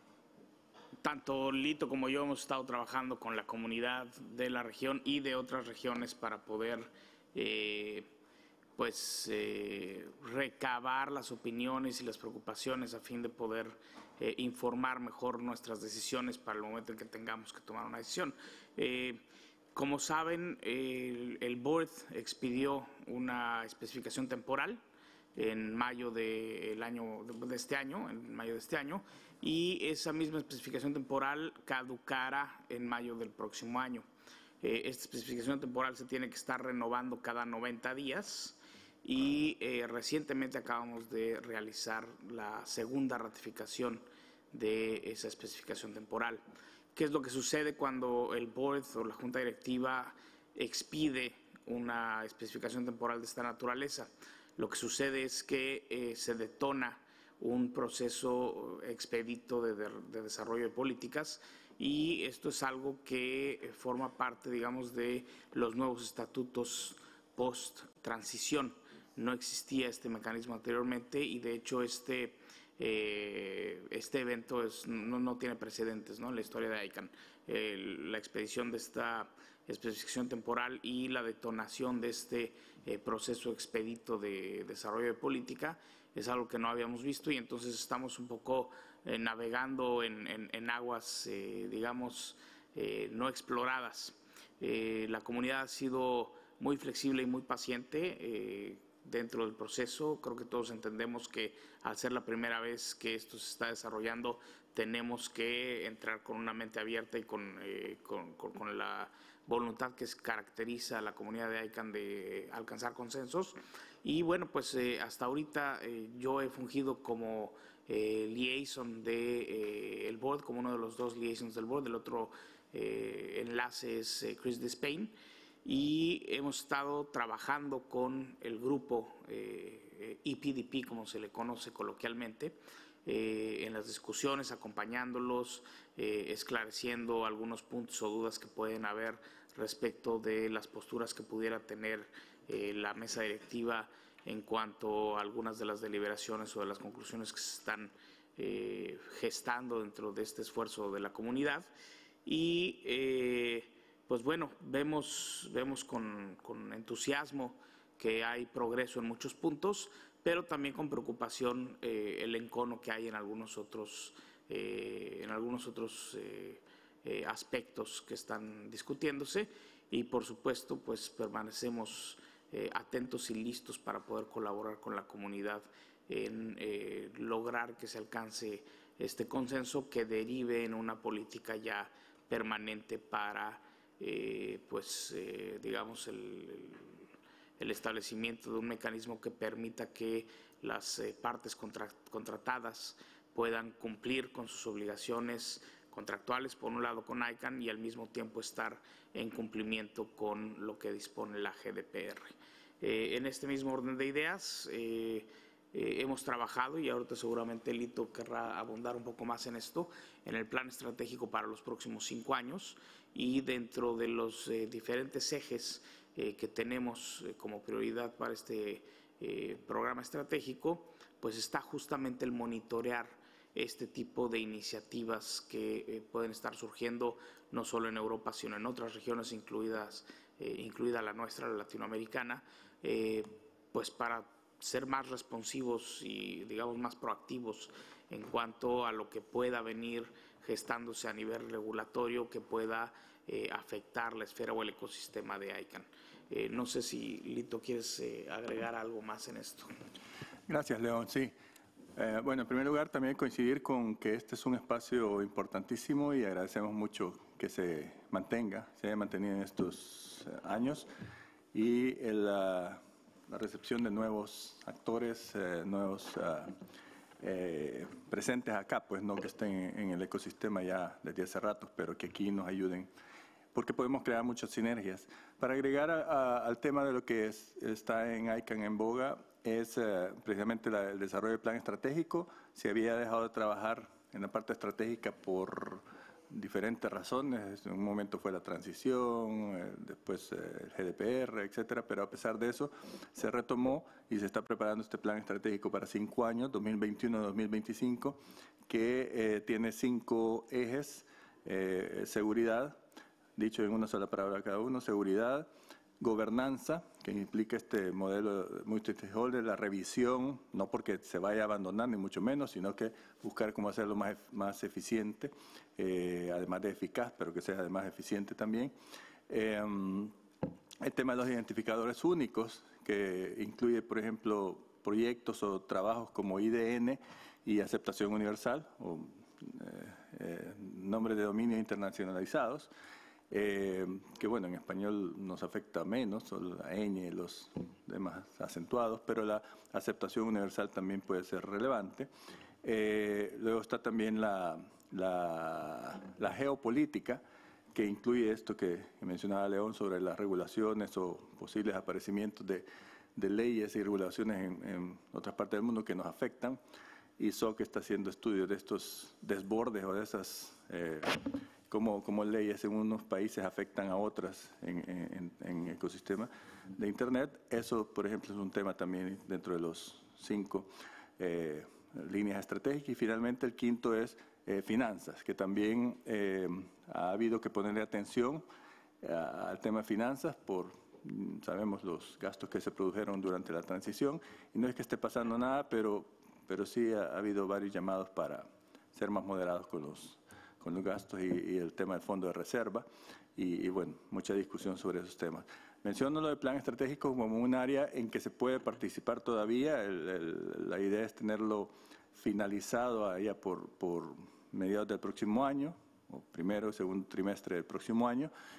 tanto Lito como yo hemos estado trabajando con la comunidad de la región y de otras regiones para poder eh, pues, eh, recabar las opiniones y las preocupaciones a fin de poder eh, informar mejor nuestras decisiones para el momento en que tengamos que tomar una decisión. Eh, Como saben, el, el board expidió una especificación temporal en mayo de, el año, de este año, en mayo de este año, y esa misma especificación temporal caducará en mayo del próximo año. Eh, esta especificación temporal se tiene que estar renovando cada noventa días y eh, recientemente acabamos de realizar la segunda ratificación de esa especificación temporal. ¿Qué es lo que sucede cuando el board o la junta directiva expide una especificación temporal de esta naturaleza? Lo que sucede es que eh, se detona un proceso expedito de, de, de desarrollo de políticas, y esto es algo que forma parte, digamos, de los nuevos estatutos post-transición. No existía este mecanismo anteriormente y, de hecho, este... Eh, este evento es, no, no tiene precedentes, ¿no?, en la historia de I C A N. Eh, la expedición de esta especificación temporal y la detonación de este eh, proceso expedito de desarrollo de política es algo que no habíamos visto, y entonces estamos un poco eh, navegando en, en, en aguas, eh, digamos, eh, no exploradas. Eh, la comunidad ha sido muy flexible y muy paciente eh, dentro del proceso. Creo que todos entendemos que al ser la primera vez que esto se está desarrollando, tenemos que entrar con una mente abierta y con, eh, con, con, con la voluntad que caracteriza a la comunidad de ICANN de alcanzar consensos. Y bueno, pues eh, hasta ahorita eh, yo he fungido como eh, liaison del de, eh, board, como uno de los dos liaisons del board. El otro eh, enlace es eh, Chris Despain. Y hemos estado trabajando con el grupo eh, E P D P, como se le conoce coloquialmente, eh, en las discusiones, acompañándolos, eh, esclareciendo algunos puntos o dudas que pueden haber respecto de las posturas que pudiera tener eh, la mesa directiva en cuanto a algunas de las deliberaciones o de las conclusiones que se están eh, gestando dentro de este esfuerzo de la comunidad. Y eh, pues bueno, vemos, vemos con, con entusiasmo que hay progreso en muchos puntos, pero también con preocupación eh, el encono que hay en algunos otros, eh, en algunos otros eh, eh, aspectos que están discutiéndose, y por supuesto pues permanecemos eh, atentos y listos para poder colaborar con la comunidad en eh, lograr que se alcance este consenso que derive en una política ya permanente para eh, pues eh, digamos el, el el establecimiento de un mecanismo que permita que las eh, partes contra, contratadas puedan cumplir con sus obligaciones contractuales, por un lado con ICANN, y al mismo tiempo estar en cumplimiento con lo que dispone la G D P R. Eh, en este mismo orden de ideas, eh, eh, hemos trabajado, y ahorita seguramente Lito querrá abundar un poco más en esto, en el plan estratégico para los próximos cinco años, y dentro de los eh, diferentes ejes Eh, que tenemos eh, como prioridad para este eh, programa estratégico, pues está justamente el monitorear este tipo de iniciativas que eh, pueden estar surgiendo no solo en Europa, sino en otras regiones, incluidas, eh, incluida la nuestra, la latinoamericana, eh, pues para ser más responsivos y, digamos, más proactivos en cuanto a lo que pueda venir gestándose a nivel regulatorio que pueda Eh, afectar la esfera o el ecosistema de ICANN. Eh, no sé si, Lito, quieres eh, agregar algo más en esto. Gracias, León. Sí. Eh, bueno, en primer lugar, también coincidir con que este es un espacio importantísimo y agradecemos mucho que se mantenga, se haya mantenido en estos eh, años, y el, uh, la recepción de nuevos actores, eh, nuevos uh, eh, presentes acá, pues no que estén en, en el ecosistema ya desde hace rato, pero que aquí nos ayuden, porque podemos crear muchas sinergias. Para agregar a, a, al tema de lo que es, está en ICANN en boga, es eh, precisamente la, el desarrollo del plan estratégico. Se había dejado de trabajar en la parte estratégica por diferentes razones. En un momento fue la transición, eh, después eh, el G D P R, etcétera, pero a pesar de eso se retomó y se está preparando este plan estratégico para cinco años, dos mil veintiuno a dos mil veinticinco, que eh, tiene cinco ejes: eh, seguridad, dicho en una sola palabra cada uno, seguridad; gobernanza, que implica este modelo multi-stakeholder, la revisión, no porque se vaya a abandonar ni mucho menos, sino que buscar cómo hacerlo más, más eficiente, eh, además de eficaz, pero que sea además eficiente también. Eh, el tema de los identificadores únicos, que incluye, por ejemplo, proyectos o trabajos como I D N y aceptación universal, o eh, eh, nombres de dominio internacionalizados. Eh, que bueno, en español nos afecta menos, la ñ y los demás acentuados, pero la aceptación universal también puede ser relevante. Eh, luego está también la, la, la geopolítica, que incluye esto que mencionaba León sobre las regulaciones o posibles aparecimientos de, de leyes y regulaciones en, en otras partes del mundo que nos afectan. Y S O C está haciendo estudios de estos desbordes o de esas... Eh, Cómo, cómo leyes en unos países afectan a otras en, en, en ecosistema de Internet. Eso, por ejemplo, es un tema también dentro de los cinco eh, líneas estratégicas. Y finalmente el quinto es eh, finanzas, que también eh, ha habido que ponerle atención a, al tema de finanzas por, sabemos, los gastos que se produjeron durante la transición. Y no es que esté pasando nada, pero, pero sí ha, ha habido varios llamados para ser más moderados con los con los gastos y, y el tema del fondo de reserva, y, y bueno, mucha discusión sobre esos temas. Menciono lo del plan estratégico como un área en que se puede participar todavía. El, el, la idea es tenerlo finalizado allá por, por mediados del próximo año, o primero o segundo trimestre del próximo año.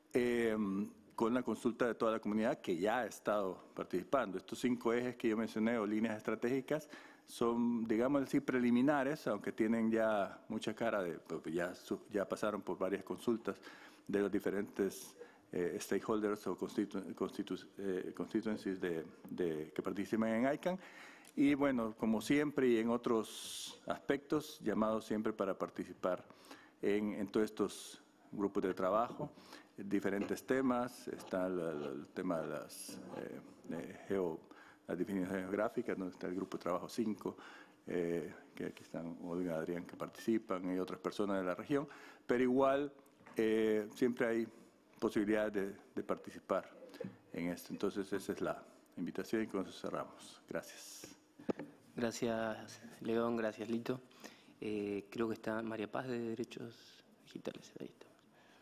eh, con la consulta de toda la comunidad que ya ha estado participando. Estos cinco ejes que yo mencioné o líneas estratégicas son, digamos así, preliminares, aunque tienen ya mucha cara de, porque ya, ya pasaron por varias consultas de los diferentes eh, stakeholders o constitu, constitu, eh, constituencies de, de, que participan en I C A N. Y bueno, como siempre y en otros aspectos, llamados siempre para participar en, en todos estos grupos de trabajo, diferentes temas. Está el, el tema de las, eh, de geo, las definiciones geográficas, donde está el grupo de trabajo cinco, eh, que aquí están Olga y Adrián que participan, y otras personas de la región, pero igual eh, siempre hay posibilidad de, de participar en esto. Entonces esa es la invitación y con eso cerramos. Gracias. Gracias, León. Gracias, Lito. Eh, creo que está María Paz de Derechos Digitales. Ahí está.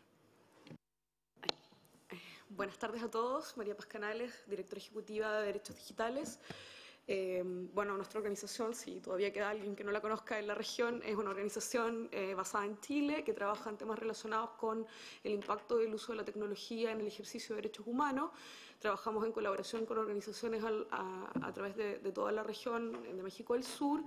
Buenas tardes a todos. María Paz Canales, directora ejecutiva de Derechos Digitales. Eh, bueno, nuestra organización, si todavía queda alguien que no la conozca en la región, es una organización eh, basada en Chile que trabaja en temas relacionados con el impacto del uso de la tecnología en el ejercicio de derechos humanos. Trabajamos en colaboración con organizaciones al, a, a través de, de toda la región de México del Sur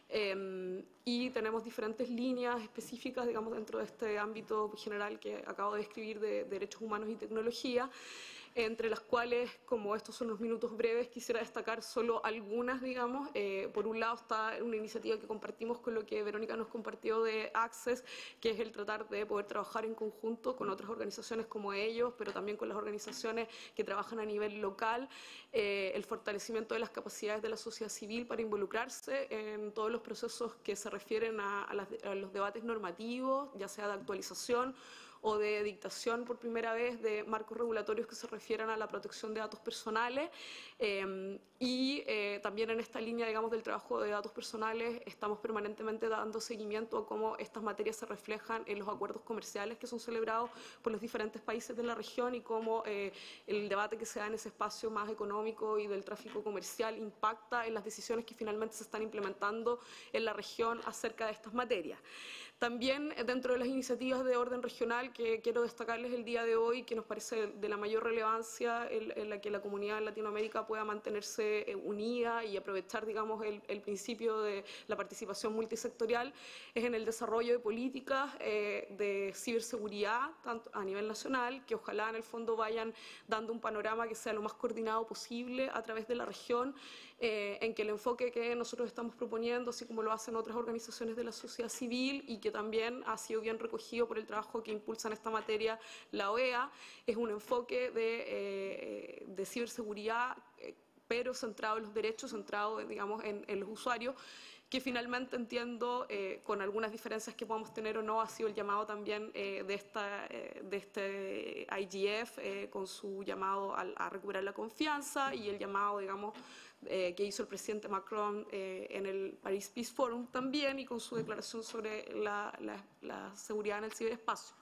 eh, y tenemos diferentes líneas específicas, digamos, dentro de este ámbito general que acabo de describir de, de derechos humanos y tecnología, entre las cuales, como estos son unos minutos breves, quisiera destacar solo algunas, digamos. Eh, por un lado está una iniciativa que compartimos con lo que Verónica nos compartió de Access, que es el tratar de poder trabajar en conjunto con otras organizaciones como ellos, pero también con las organizaciones que trabajan a nivel local, eh, el fortalecimiento de las capacidades de la sociedad civil para involucrarse en todos los procesos que se refieren a, a, las, a los debates normativos, ya sea de actualización o de dictación por primera vez de marcos regulatorios que se refieran a la protección de datos personales. Eh, y eh, también en esta línea, digamos, del trabajo de datos personales, estamos permanentemente dando seguimiento a cómo estas materias se reflejan en los acuerdos comerciales que son celebrados por los diferentes países de la región y cómo eh, el debate que se da en ese espacio más económico y del tráfico comercial impacta en las decisiones que finalmente se están implementando en la región acerca de estas materias. También dentro de las iniciativas de orden regional que quiero destacarles el día de hoy, que nos parece de la mayor relevancia en, en la que la comunidad en Latinoamérica pueda mantenerse eh, unida y aprovechar, digamos, el, el principio de la participación multisectorial, es en el desarrollo de políticas eh, de ciberseguridad tanto a nivel nacional, que ojalá en el fondo vayan dando un panorama que sea lo más coordinado posible a través de la región, eh, en que el enfoque que nosotros estamos proponiendo, así como lo hacen otras organizaciones de la sociedad civil y que también ha sido bien recogido por el trabajo que impulsa en esta materia la O E A, es un enfoque de, eh, de ciberseguridad, eh, pero centrado en los derechos, centrado, digamos, en, en los usuarios, que finalmente entiendo, eh, con algunas diferencias que podamos tener o no, ha sido el llamado también eh, de, esta, eh, de este I G F, eh, con su llamado a, a recuperar la confianza y el llamado, digamos, eh, que hizo el presidente Macron eh, en el Paris Peace Forum también, y con su declaración sobre la, la, la seguridad en el ciberespacio.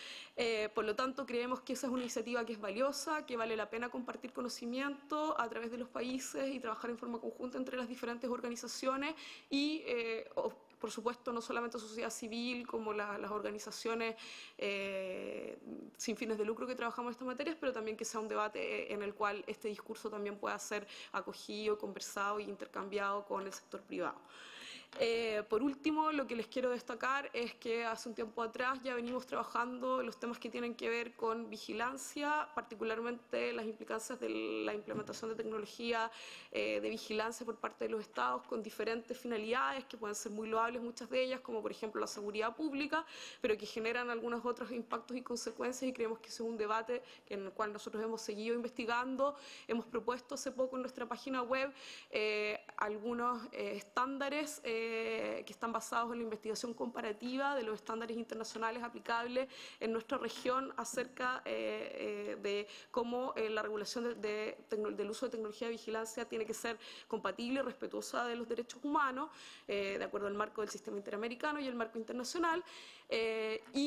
Eh, por lo tanto, creemos que esa es una iniciativa que es valiosa, que vale la pena compartir conocimiento a través de los países y trabajar en forma conjunta entre las diferentes organizaciones y, eh, por supuesto, no solamente sociedad civil como la, las organizaciones eh, sin fines de lucro que trabajamos en estas materias, pero también que sea un debate en el cual este discurso también pueda ser acogido, conversado e intercambiado con el sector privado. Eh, por último, lo que les quiero destacar es que hace un tiempo atrás ya venimos trabajando en los temas que tienen que ver con vigilancia, particularmente las implicancias de la implementación de tecnología eh, de vigilancia por parte de los estados con diferentes finalidades que pueden ser muy loables, muchas de ellas, como por ejemplo la seguridad pública, pero que generan algunos otros impactos y consecuencias, y creemos que ese es un debate en el cual nosotros hemos seguido investigando. Hemos propuesto hace poco en nuestra página web eh, algunos eh, estándares eh, que están basados en la investigación comparativa de los estándares internacionales aplicables en nuestra región acerca eh, eh, de cómo eh, la regulación de, de, del uso de tecnología de vigilancia tiene que ser compatible y respetuosa de los derechos humanos, eh, de acuerdo al marco del sistema interamericano y el marco internacional, eh, y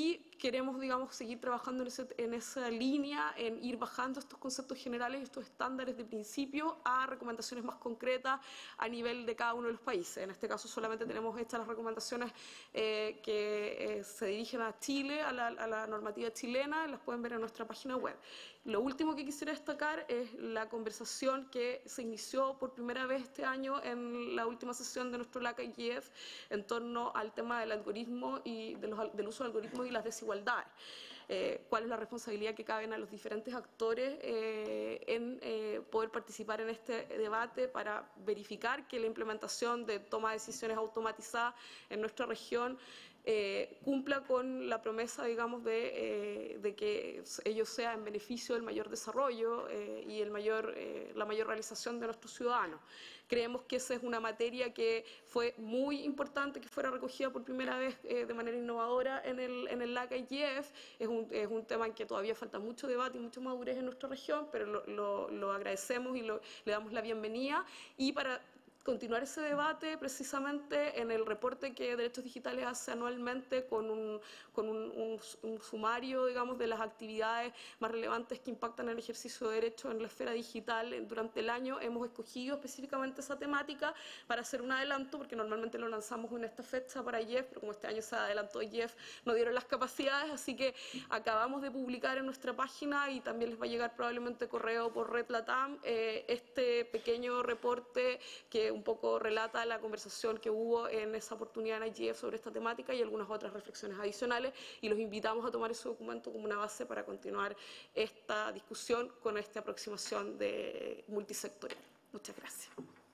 queremos, digamos, seguir trabajando en, ese, en esa línea, en ir bajando estos conceptos generales y estos estándares de principio a recomendaciones más concretas a nivel de cada uno de los países. En este caso solamente tenemos hechas las recomendaciones eh, que eh, se dirigen a Chile, a la, a la normativa chilena, las pueden ver en nuestra página web. Lo último que quisiera destacar es la conversación que se inició por primera vez este año en la última sesión de nuestro LAC I G F en torno al tema del algoritmo y de los, del uso de algoritmos y las desigualdades. Eh, cuál es la responsabilidad que caben a los diferentes actores eh, en eh, poder participar en este debate para verificar que la implementación de toma de decisiones automatizadas en nuestra región eh, cumpla con la promesa, digamos, de, eh, de que ello sea en beneficio del mayor desarrollo eh, y el mayor, eh, la mayor realización de nuestros ciudadanos. Creemos que esa es una materia que fue muy importante que fuera recogida por primera vez eh, de manera innovadora en el, en el LAC I G F. Es un, es un tema en que todavía falta mucho debate y mucha madurez en nuestra región, pero lo, lo, lo agradecemos y lo, le damos la bienvenida. Y para continuar ese debate precisamente en el reporte que Derechos Digitales hace anualmente con un, con un, un, un sumario, digamos, de las actividades más relevantes que impactan el ejercicio de derechos en la esfera digital durante el año. Hemos escogido específicamente esa temática para hacer un adelanto, porque normalmente lo lanzamos en esta fecha para I G F, pero como este año se adelantó I G F, no dieron las capacidades, así que acabamos de publicar en nuestra página y también les va a llegar probablemente correo por Red Latam eh, este pequeño reporte que un poco relata la conversación que hubo en esa oportunidad en I G F sobre esta temática y algunas otras reflexiones adicionales, y los invitamos a tomar ese documento como una base para continuar esta discusión con esta aproximación de multisectorial. Muchas gracias.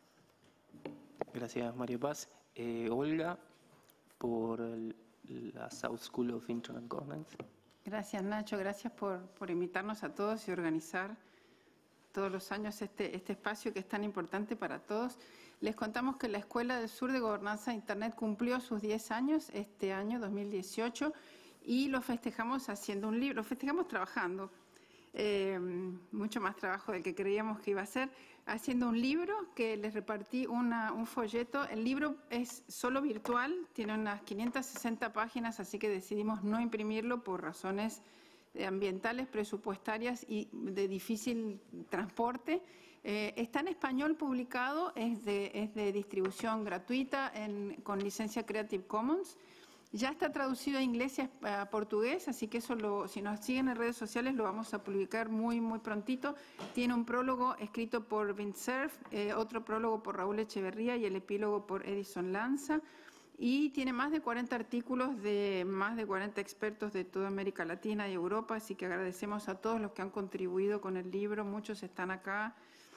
Gracias, María Paz. Eh, Olga, por el, la South School of Internet Governance. Gracias, Nacho. Gracias por, por invitarnos a todos y organizar todos los años este, este espacio que es tan importante para todos. Les contamos que la Escuela del Sur de Gobernanza de Internet cumplió sus diez años este año, dos mil dieciocho, y lo festejamos haciendo un libro, lo festejamos trabajando, eh, mucho más trabajo del que creíamos que iba a ser, haciendo un libro que les repartí una, un folleto. El libro es solo virtual, tiene unas quinientas sesenta páginas, así que decidimos no imprimirlo por razones ambientales, presupuestarias y de difícil transporte. Eh, está en español publicado, es de, es de distribución gratuita en, con licencia Creative Commons. Ya está traducido a inglés y a, a portugués, así que eso lo, si nos siguen en redes sociales lo vamos a publicar muy, muy prontito. Tiene un prólogo escrito por Vint Cerf, eh, otro prólogo por Raúl Echeverría y el epílogo por Edison Lanza. Y tiene más de cuarenta artículos de más de cuarenta expertos de toda América Latina y Europa, así que agradecemos a todos los que han contribuido con el libro. Muchos están acá.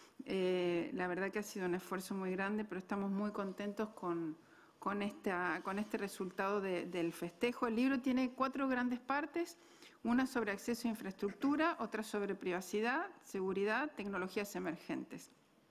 Eh, la verdad que ha sido un esfuerzo muy grande, pero estamos muy contentos con, con, esta, con este resultado de, del festejo. El libro tiene cuatro grandes partes, una sobre acceso a infraestructura, otra sobre privacidad, seguridad, tecnologías emergentes.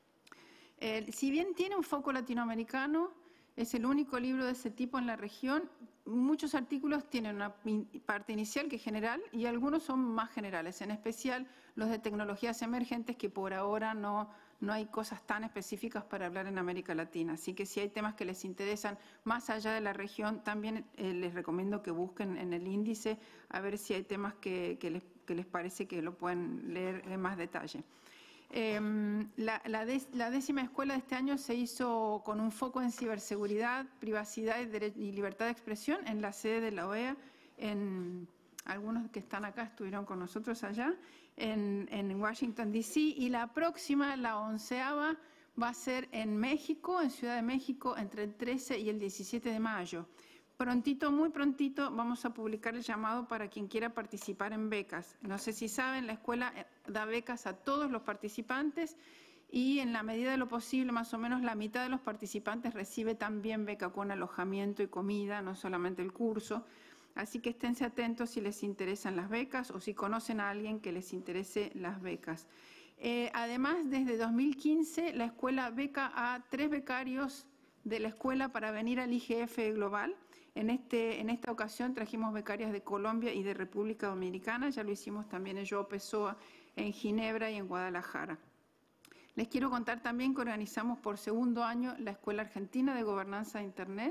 Eh, si bien tiene un foco latinoamericano, es el único libro de ese tipo en la región. Muchos artículos tienen una parte inicial que es general y algunos son más generales, en especial los de tecnologías emergentes, que por ahora no, no hay cosas tan específicas para hablar en América Latina. Así que si hay temas que les interesan más allá de la región, también eh, les recomiendo que busquen en el índice a ver si hay temas que, que, les, que les parece que lo pueden leer en más detalle. Eh, la, la, de, la décima escuela de este año se hizo con un foco en ciberseguridad, privacidad y, dere, y libertad de expresión en la sede de la O E A. En, algunos que están acá estuvieron con nosotros allá, en, en Washington, D C Y la próxima, la onceava, va a ser en México, en Ciudad de México, entre el trece y el diecisiete de mayo. Prontito, muy prontito, vamos a publicar el llamado para quien quiera participar en becas. No sé si saben, la escuela da becas a todos los participantes y en la medida de lo posible, más o menos la mitad de los participantes recibe también beca con alojamiento y comida, no solamente el curso. Así que esténse atentos si les interesan las becas o si conocen a alguien que les interese las becas. Eh, además, desde dos mil quince, la escuela beca a tres becarios de la escuela para venir al I G F Global. En, este, en esta ocasión trajimos becarias de Colombia y de República Dominicana, ya lo hicimos también en Joao Pessoa, en Ginebra y en Guadalajara. Les quiero contar también que organizamos por segundo año la Escuela Argentina de Gobernanza de Internet.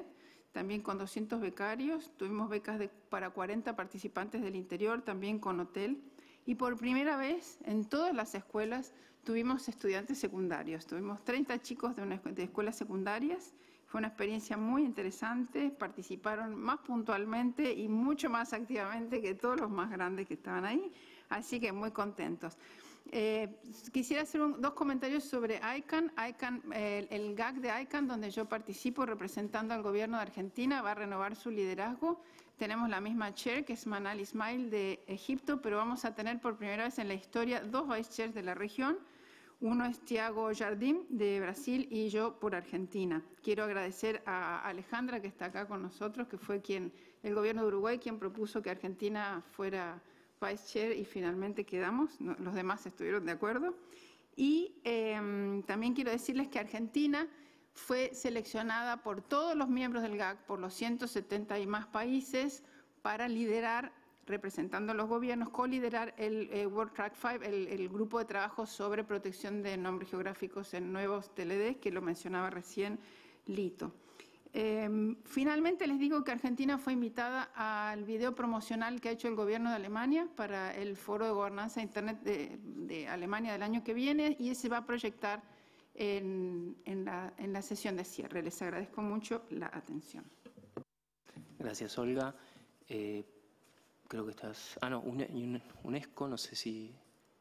también con doscientos becarios. Tuvimos becas de, para cuarenta participantes del interior, también con hotel. Y por primera vez en todas las escuelas tuvimos estudiantes secundarios. Tuvimos treinta chicos de, una, de escuelas secundarias. Fue una experiencia muy interesante. Participaron más puntualmente y mucho más activamente que todos los más grandes que estaban ahí. Así que muy contentos. Eh, quisiera hacer un, dos comentarios sobre I C A N. I C A N eh, el G A C de I C A N, donde yo participo representando al gobierno de Argentina, va a renovar su liderazgo. Tenemos la misma chair, que es Manal Ismail de Egipto, pero vamos a tener por primera vez en la historia dos vice chairs de la región. Uno es Thiago Jardim de Brasil y yo por Argentina. Quiero agradecer a Alejandra, que está acá con nosotros, que fue quien, el gobierno de Uruguay, quien propuso que Argentina fuera vice chair y finalmente quedamos. Los demás estuvieron de acuerdo. Y eh, también quiero decirles que Argentina fue seleccionada por todos los miembros del G A C, por los ciento setenta y más países, para liderar, representando a los gobiernos, co-liderar el eh, World Track cinco, el, el grupo de trabajo sobre protección de nombres geográficos en nuevos T L Ds, que lo mencionaba recién Lito. Eh, finalmente les digo que Argentina fue invitada al video promocional que ha hecho el gobierno de Alemania para el Foro de Gobernanza de Internet de, de Alemania del año que viene, y ese va a proyectar en, en, la, en la sesión de cierre. Les agradezco mucho la atención. Gracias, Olga. Eh, creo que estás... Ah, no, UNESCO, no sé si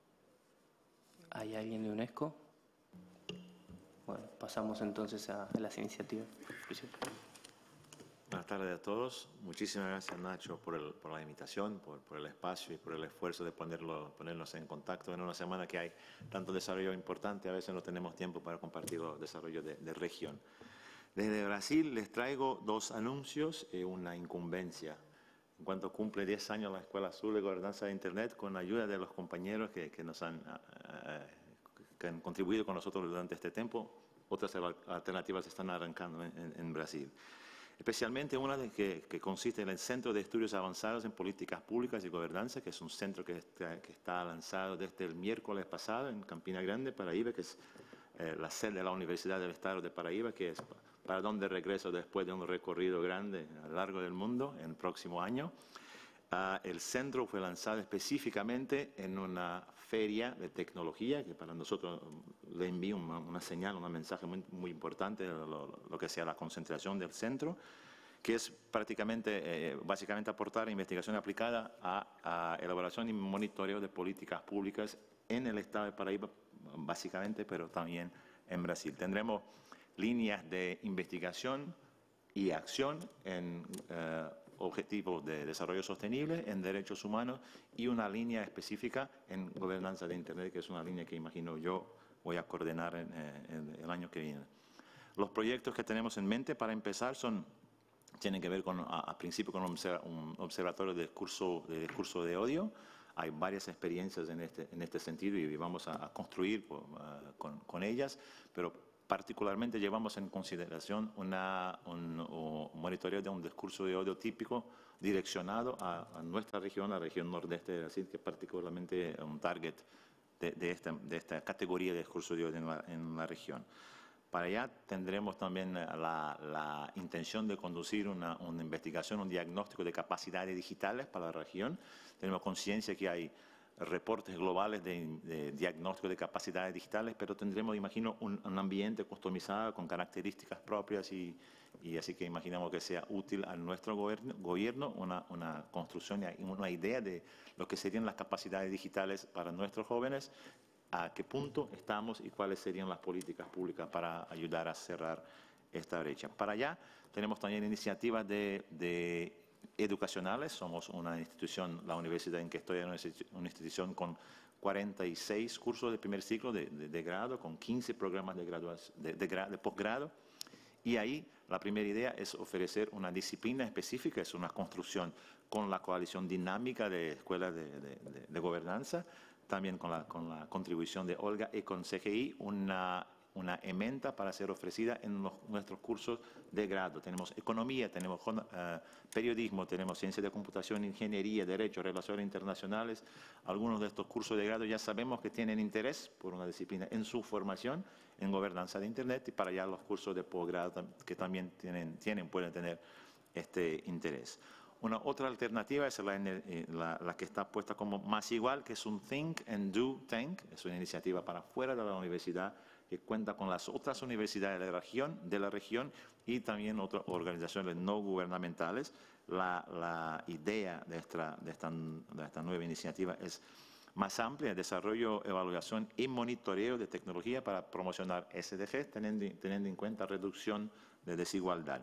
hay alguien de UNESCO. Bueno, pasamos entonces a, a las iniciativas. Buenas tardes a todos. Muchísimas gracias, Nacho, por, el, por la invitación, por, por el espacio y por el esfuerzo de ponerlo, ponernos en contacto en una semana que hay tanto desarrollo importante. A veces no tenemos tiempo para compartir los desarrollos de, de región. Desde Brasil les traigo dos anuncios y una incumbencia. En cuanto cumple diez años la Escuela Sur de Gobernanza de Internet, con la ayuda de los compañeros que, que nos han... Uh, que han contribuido con nosotros durante este tiempo, otras alternativas están arrancando en, en, en Brasil. Especialmente una de que, que consiste en el Centro de Estudios Avanzados en Políticas Públicas y Gobernanza, que es un centro que está, que está lanzado desde el miércoles pasado en Campina Grande, Paraíba, que es eh, la sede de la Universidad del Estado de Paraíba, que es para donde regreso después de un recorrido grande a lo largo del mundo en el próximo año. Uh, el centro fue lanzado específicamente en una feria de tecnología, que para nosotros le envía una, una señal, un mensaje muy, muy importante de lo, lo que sea la concentración del centro, que es prácticamente, eh, básicamente aportar investigación aplicada a, a elaboración y monitoreo de políticas públicas en el estado de Paraíba, básicamente, pero también en Brasil. Tendremos líneas de investigación y acción en eh, objetivos de desarrollo sostenible, en derechos humanos, y una línea específica en gobernanza de Internet, que es una línea que imagino yo voy a coordinar en, en, en el año que viene. Los proyectos que tenemos en mente para empezar son, tienen que ver con, a, a principio con un observatorio de discurso de, discurso de odio. Hay varias experiencias en este, en este sentido y vamos a, a construir uh, con, con ellas, pero particularmente llevamos en consideración una, un, un monitoreo de un discurso de odio típico direccionado a, a nuestra región, la región nordeste de Brasil, que es particularmente un target de, de, esta, de esta categoría de discurso de odio en la, en la región. Para allá tendremos también la, la intención de conducir una, una investigación, un diagnóstico de capacidades digitales para la región. Tenemos conciencia que hay reportes globales de, de diagnóstico de capacidades digitales, pero tendremos, imagino, un, un ambiente customizado con características propias y, y así que imaginamos que sea útil a nuestro gobierno, gobierno una, una construcción y una idea de lo que serían las capacidades digitales para nuestros jóvenes, a qué punto estamos y cuáles serían las políticas públicas para ayudar a cerrar esta brecha. Para allá tenemos también iniciativas de, de educacionales. Somos una institución, la universidad en que estoy, una institución con cuarenta y seis cursos de primer ciclo de, de, de grado, con quince programas de, de, de, de posgrado. Y ahí la primera idea es ofrecer una disciplina específica, es una construcción con la coalición dinámica de escuelas de, de, de, de gobernanza, también con la, con la contribución de Olga y con C G I, una una herramienta para ser ofrecida en los, nuestros cursos de grado. Tenemos economía, tenemos uh, periodismo, tenemos ciencia de computación, ingeniería, derecho, relaciones internacionales. Algunos de estos cursos de grado ya sabemos que tienen interés por una disciplina en su formación en gobernanza de Internet, y para allá los cursos de posgrado que también tienen, tienen pueden tener este interés. Una otra alternativa es la, la, la que está puesta como más igual, que es un Think and Do Tank. Es una iniciativa para fuera de la universidad que cuenta con las otras universidades de la región, de la región y también otras organizaciones no gubernamentales. La, la idea de esta, de, esta, de esta nueva iniciativa es más amplia: desarrollo, evaluación y monitoreo de tecnología para promocionar S D Gs, teniendo, teniendo en cuenta reducción de desigualdad.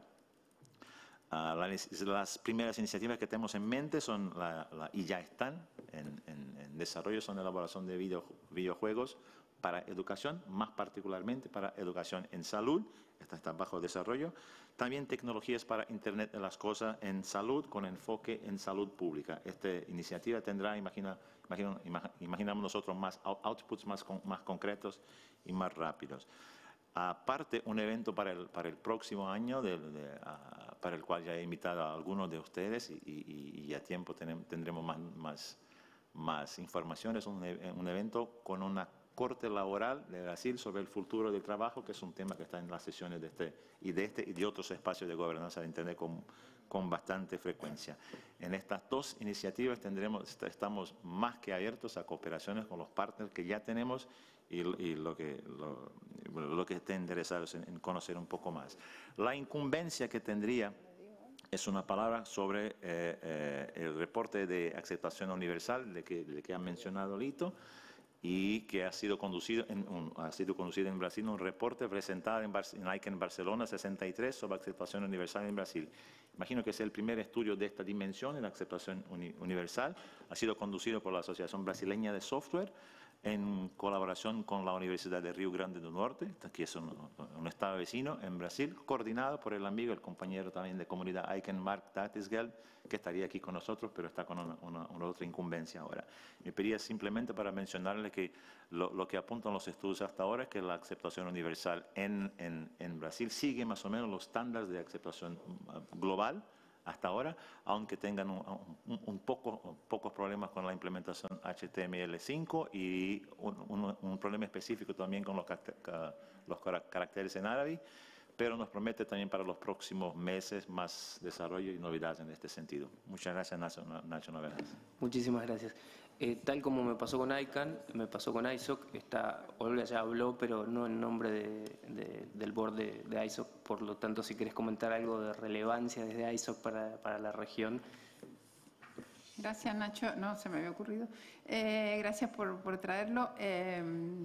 Uh, la, las primeras iniciativas que tenemos en mente son la, la, y ya están en, en, en desarrollo, son la elaboración de video, videojuegos para educación, más particularmente para educación en salud. Esta está bajo desarrollo. También tecnologías para Internet de las Cosas en salud, con enfoque en salud pública. Esta iniciativa tendrá, imagina, imagina, imaginamos nosotros, más outputs más, con, más concretos y más rápidos. Aparte, un evento para el, para el próximo año, de, de, uh, para el cual ya he invitado a algunos de ustedes, y, y, y a tiempo tenem, tendremos más, más, más informaciones. Un, un evento con una corte laboral de Brasil sobre el futuro del trabajo, que es un tema que está en las sesiones de este y de este y de otros espacios de gobernanza de Internet con, con bastante frecuencia. En estas dos iniciativas tendremos, estamos más que abiertos a cooperaciones con los partners que ya tenemos y, y lo, que, lo, lo que estén interesados en, en conocer un poco más. La incumbencia que tendría es una palabra sobre eh, eh, el reporte de aceptación universal de que, de que ha mencionado Lito, y que ha sido conducido en, un, ha sido conducido en Brasil un reporte presentado en, Bar en I C A en Barcelona sesenta y tres sobre aceptación universal en Brasil. Imagino que es el primer estudio de esta dimensión en la aceptación uni universal. Ha sido conducido por la Asociación Brasileña de Software en colaboración con la Universidad de Rio Grande do Norte, que es un, un estado vecino en Brasil, coordinado por el amigo, el compañero también de comunidad I C A N, Mark Datisgeld, que estaría aquí con nosotros, pero está con una, una, una otra incumbencia ahora. Me pedía simplemente para mencionarle que lo, lo que apuntan los estudios hasta ahora es que la aceptación universal en, en, en Brasil sigue más o menos los estándares de aceptación global hasta ahora, aunque tengan un, un, un poco, pocos problemas con la implementación H T M L cinco y un, un, un problema específico también con los, los caracteres en árabe, pero nos promete también para los próximos meses más desarrollo y novedades en este sentido. Muchas gracias, Nacho, Nacho Novelas. Muchísimas gracias. Eh, tal como me pasó con I C A N, me pasó con I S O C. Esta, Olga ya habló, pero no en nombre de, de, del board de, de I S O C. Por lo tanto, si querés comentar algo de relevancia desde I S O C para, para la región. Gracias, Nacho. No, se me había ocurrido. Eh, gracias por, por traerlo. Eh,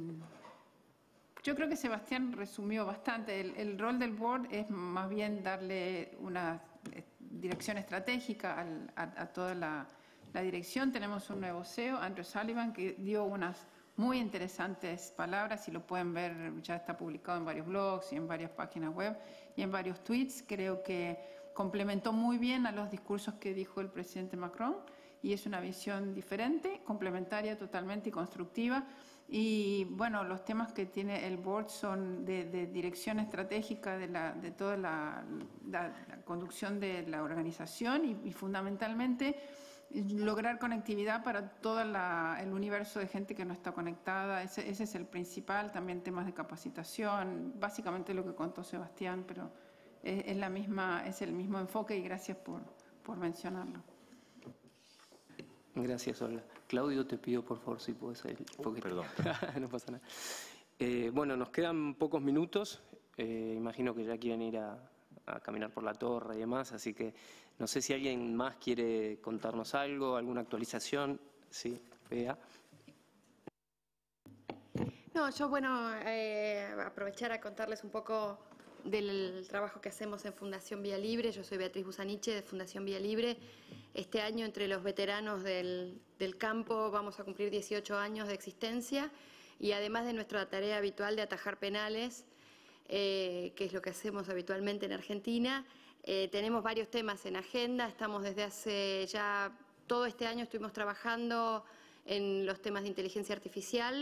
yo creo que Sebastián resumió bastante. El, el rol del board es más bien darle una dirección estratégica al, a, a toda la... La dirección. Tenemos un nuevo C E O, Andrew Sullivan, que dio unas muy interesantes palabras, y lo pueden ver, ya está publicado en varios blogs y en varias páginas web y en varios tweets. Creo que complementó muy bien a los discursos que dijo el presidente Macron, y es una visión diferente, complementaria totalmente y constructiva. Y bueno, los temas que tiene el board son de, de dirección estratégica de, la, de toda la, la, la conducción de la organización y, y fundamentalmente lograr conectividad para todo la, el universo de gente que no está conectada. Ese, ese es el principal. También temas de capacitación, básicamente lo que contó Sebastián, pero es, es, la misma, es el mismo enfoque, y gracias por, por mencionarlo. Gracias, Olga. Claudio, te pido por favor si puedes ir. Uh, perdón. No pasa nada. Eh, bueno, nos quedan pocos minutos. Eh, imagino que ya quieren ir a, a caminar por la torre y demás, así que no sé si alguien más quiere contarnos algo, alguna actualización. Sí, Bea. No, yo, bueno, eh, aprovechar a contarles un poco del trabajo que hacemos en Fundación Vía Libre. Yo soy Beatriz Busaniche de Fundación Vía Libre. Este año, entre los veteranos del, del campo, vamos a cumplir dieciocho años de existencia, y además de nuestra tarea habitual de atajar penales, eh, que es lo que hacemos habitualmente en Argentina, eh, tenemos varios temas en agenda. Estamos desde hace ya todo este año estuvimos trabajando en los temas de inteligencia artificial.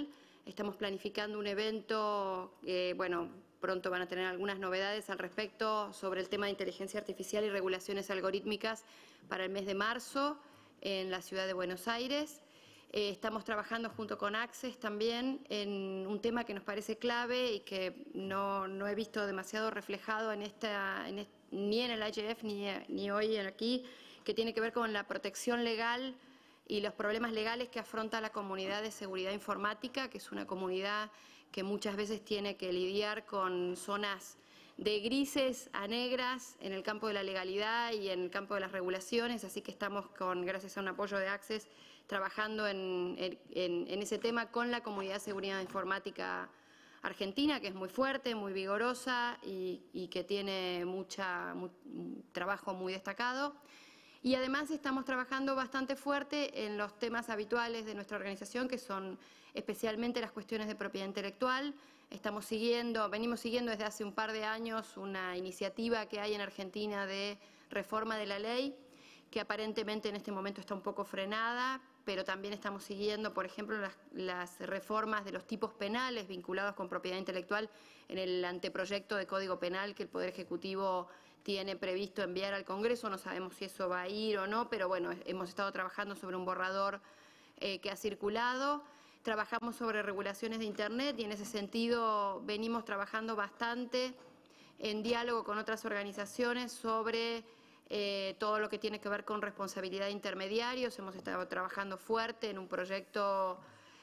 estamos planificando un evento, eh, bueno, pronto van a tener algunas novedades al respecto sobre el tema de inteligencia artificial y regulaciones algorítmicas para el mes de marzo en la ciudad de Buenos Aires. Eh, estamos trabajando junto con Access también en un tema que nos parece clave y que no, no he visto demasiado reflejado en esta, en est- ni en el I G F ni, ni hoy aquí, que tiene que ver con la protección legal y los problemas legales que afronta la comunidad de seguridad informática, que es una comunidad que muchas veces tiene que lidiar con zonas de grises a negras en el campo de la legalidad y en el campo de las regulaciones, así que estamos, con, gracias a un apoyo de Access, trabajando en, en, en ese tema con la comunidad de seguridad informática argentina, que es muy fuerte, muy vigorosa y, y que tiene mucha, mu, trabajo muy destacado. Y además estamos trabajando bastante fuerte en los temas habituales de nuestra organización, que son especialmente las cuestiones de propiedad intelectual. Estamos siguiendo, venimos siguiendo desde hace un par de años una iniciativa que hay en Argentina de reforma de la ley, que aparentemente en este momento está un poco frenada, pero también estamos siguiendo, por ejemplo, las, las reformas de los tipos penales vinculados con propiedad intelectual en el anteproyecto de Código Penal que el Poder Ejecutivo tiene previsto enviar al Congreso. No sabemos si eso va a ir o no, pero bueno, hemos estado trabajando sobre un borrador eh, que ha circulado. Trabajamos sobre regulaciones de Internet y en ese sentido venimos trabajando bastante en diálogo con otras organizaciones sobre eh, todo lo que tiene que ver con responsabilidad de intermediarios. Hemos estado trabajando fuerte en un proyecto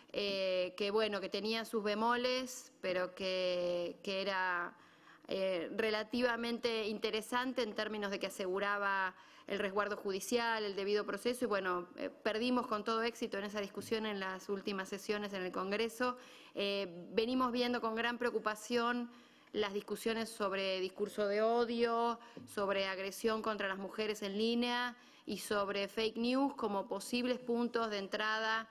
eh, que, bueno, que tenía sus bemoles, pero que, que era Eh, relativamente interesante en términos de que aseguraba el resguardo judicial, el debido proceso y bueno, eh, perdimos con todo éxito en esa discusión en las últimas sesiones en el Congreso. Eh, venimos viendo con gran preocupación las discusiones sobre discurso de odio, sobre agresión contra las mujeres en línea y sobre fake news como posibles puntos de entrada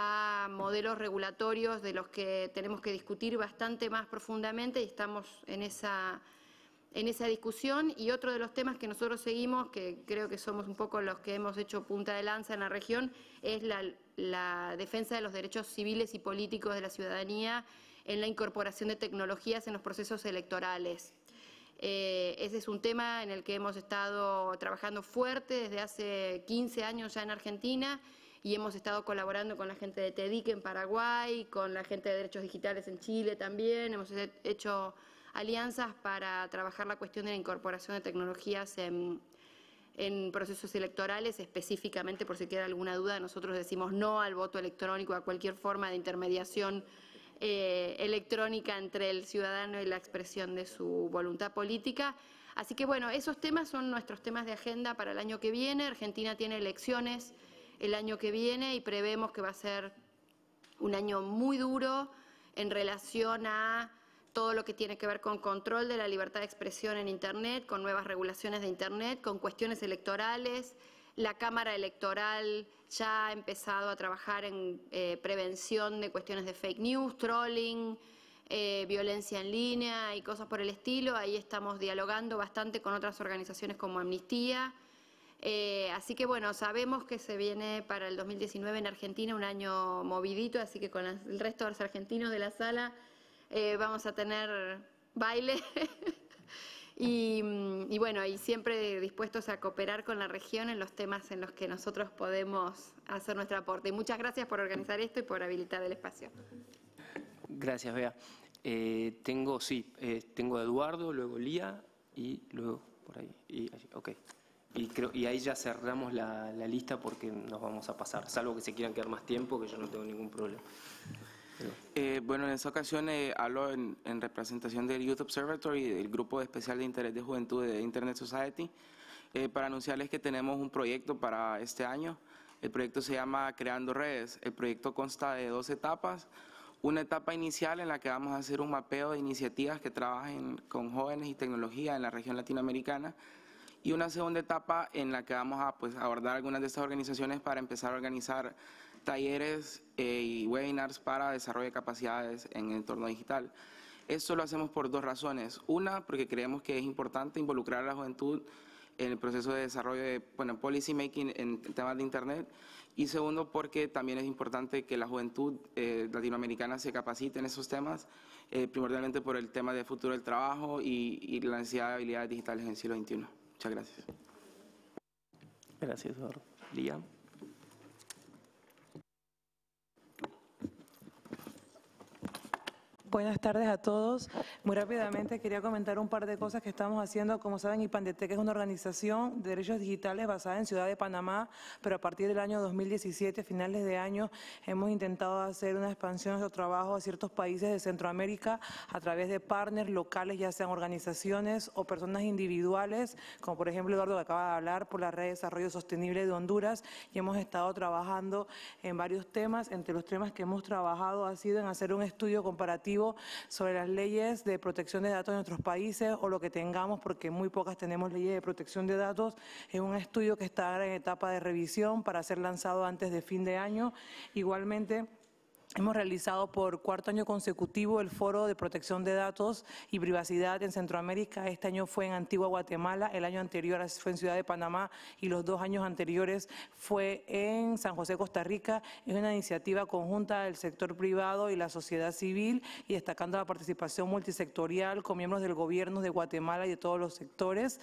a modelos regulatorios de los que tenemos que discutir bastante más profundamente y estamos en esa, en esa discusión. Y otro de los temas que nosotros seguimos, que creo que somos un poco los que hemos hecho punta de lanza en la región, es la, la defensa de los derechos civiles y políticos de la ciudadanía en la incorporación de tecnologías en los procesos electorales. Eh, ese es un tema en el que hemos estado trabajando fuerte desde hace quince años ya en Argentina, y hemos estado colaborando con la gente de TEDIC en Paraguay, con la gente de Derechos Digitales en Chile también. Hemos hecho alianzas para trabajar la cuestión de la incorporación de tecnologías en, en procesos electorales, específicamente, por si queda alguna duda, nosotros decimos no al voto electrónico, a cualquier forma de intermediación eh, electrónica entre el ciudadano y la expresión de su voluntad política. Así que bueno, esos temas son nuestros temas de agenda para el año que viene. Argentina tiene elecciones el año que viene y prevemos que va a ser un año muy duro en relación a todo lo que tiene que ver con control de la libertad de expresión en Internet, con nuevas regulaciones de Internet, con cuestiones electorales. La Cámara Electoral ya ha empezado a trabajar en eh, prevención de cuestiones de fake news, trolling, eh, violencia en línea y cosas por el estilo. Ahí estamos dialogando bastante con otras organizaciones como Amnistía. Eh, así que bueno, sabemos que se viene para el dos mil diecinueve en Argentina un año movidito, así que con el resto de los argentinos de la sala eh, vamos a tener baile y, y bueno, y siempre dispuestos a cooperar con la región en los temas en los que nosotros podemos hacer nuestro aporte. Y muchas gracias por organizar esto y por habilitar el espacio. Gracias, Bea. Eh, tengo, sí, eh, tengo a Eduardo, luego Lía y luego por ahí. Y, ok. Y, creo, y ahí ya cerramos la, la lista porque nos vamos a pasar, salvo que se quieran quedar más tiempo, que yo no tengo ningún problema. Eh, bueno, en esta ocasión eh, hablo en, en representación del Youth Observatory, del Grupo Especial de Interés de Juventud de Internet Society, eh, para anunciarles que tenemos un proyecto para este año. El proyecto se llama Creando Redes. El proyecto consta de dos etapas. Una etapa inicial en la que vamos a hacer un mapeo de iniciativas que trabajen con jóvenes y tecnología en la región latinoamericana, y una segunda etapa en la que vamos a pues, abordar algunas de estas organizaciones para empezar a organizar talleres eh, y webinars para desarrollo de capacidades en el entorno digital. Esto lo hacemos por dos razones. Una, porque creemos que es importante involucrar a la juventud en el proceso de desarrollo de bueno, policy making en temas de Internet, Y segundo, porque también es importante que la juventud eh, latinoamericana se capacite en esos temas, eh, primordialmente por el tema del futuro del trabajo y, y la necesidad de habilidades digitales en el siglo veintiuno. Muchas gracias. Gracias, Eduardo. Lía. Buenas tardes a todos. Muy rápidamente quería comentar un par de cosas que estamos haciendo. Como saben, IPANDETEC es una organización de derechos digitales basada en Ciudad de Panamá, pero a partir del año dos mil diecisiete, finales de año, hemos intentado hacer una expansión de nuestro trabajo a ciertos países de Centroamérica a través de partners locales, ya sean organizaciones o personas individuales, como por ejemplo Eduardo que acaba de hablar, por la Red de Desarrollo Sostenible de Honduras, y hemos estado trabajando en varios temas. Entre los temas que hemos trabajado ha sido en hacer un estudio comparativo sobre las leyes de protección de datos de nuestros países o lo que tengamos, porque muy pocas tenemos leyes de protección de datos. Es un estudio que está en etapa de revisión para ser lanzado antes de fin de año. Igualmente, hemos realizado por cuarto año consecutivo el Foro de Protección de Datos y Privacidad en Centroamérica. Este año fue en Antigua Guatemala, el año anterior fue en Ciudad de Panamá y los dos años anteriores fue en San José, Costa Rica. Es una iniciativa conjunta del sector privado y la sociedad civil, y destacando la participación multisectorial con miembros del gobierno de Guatemala y de todos los sectores.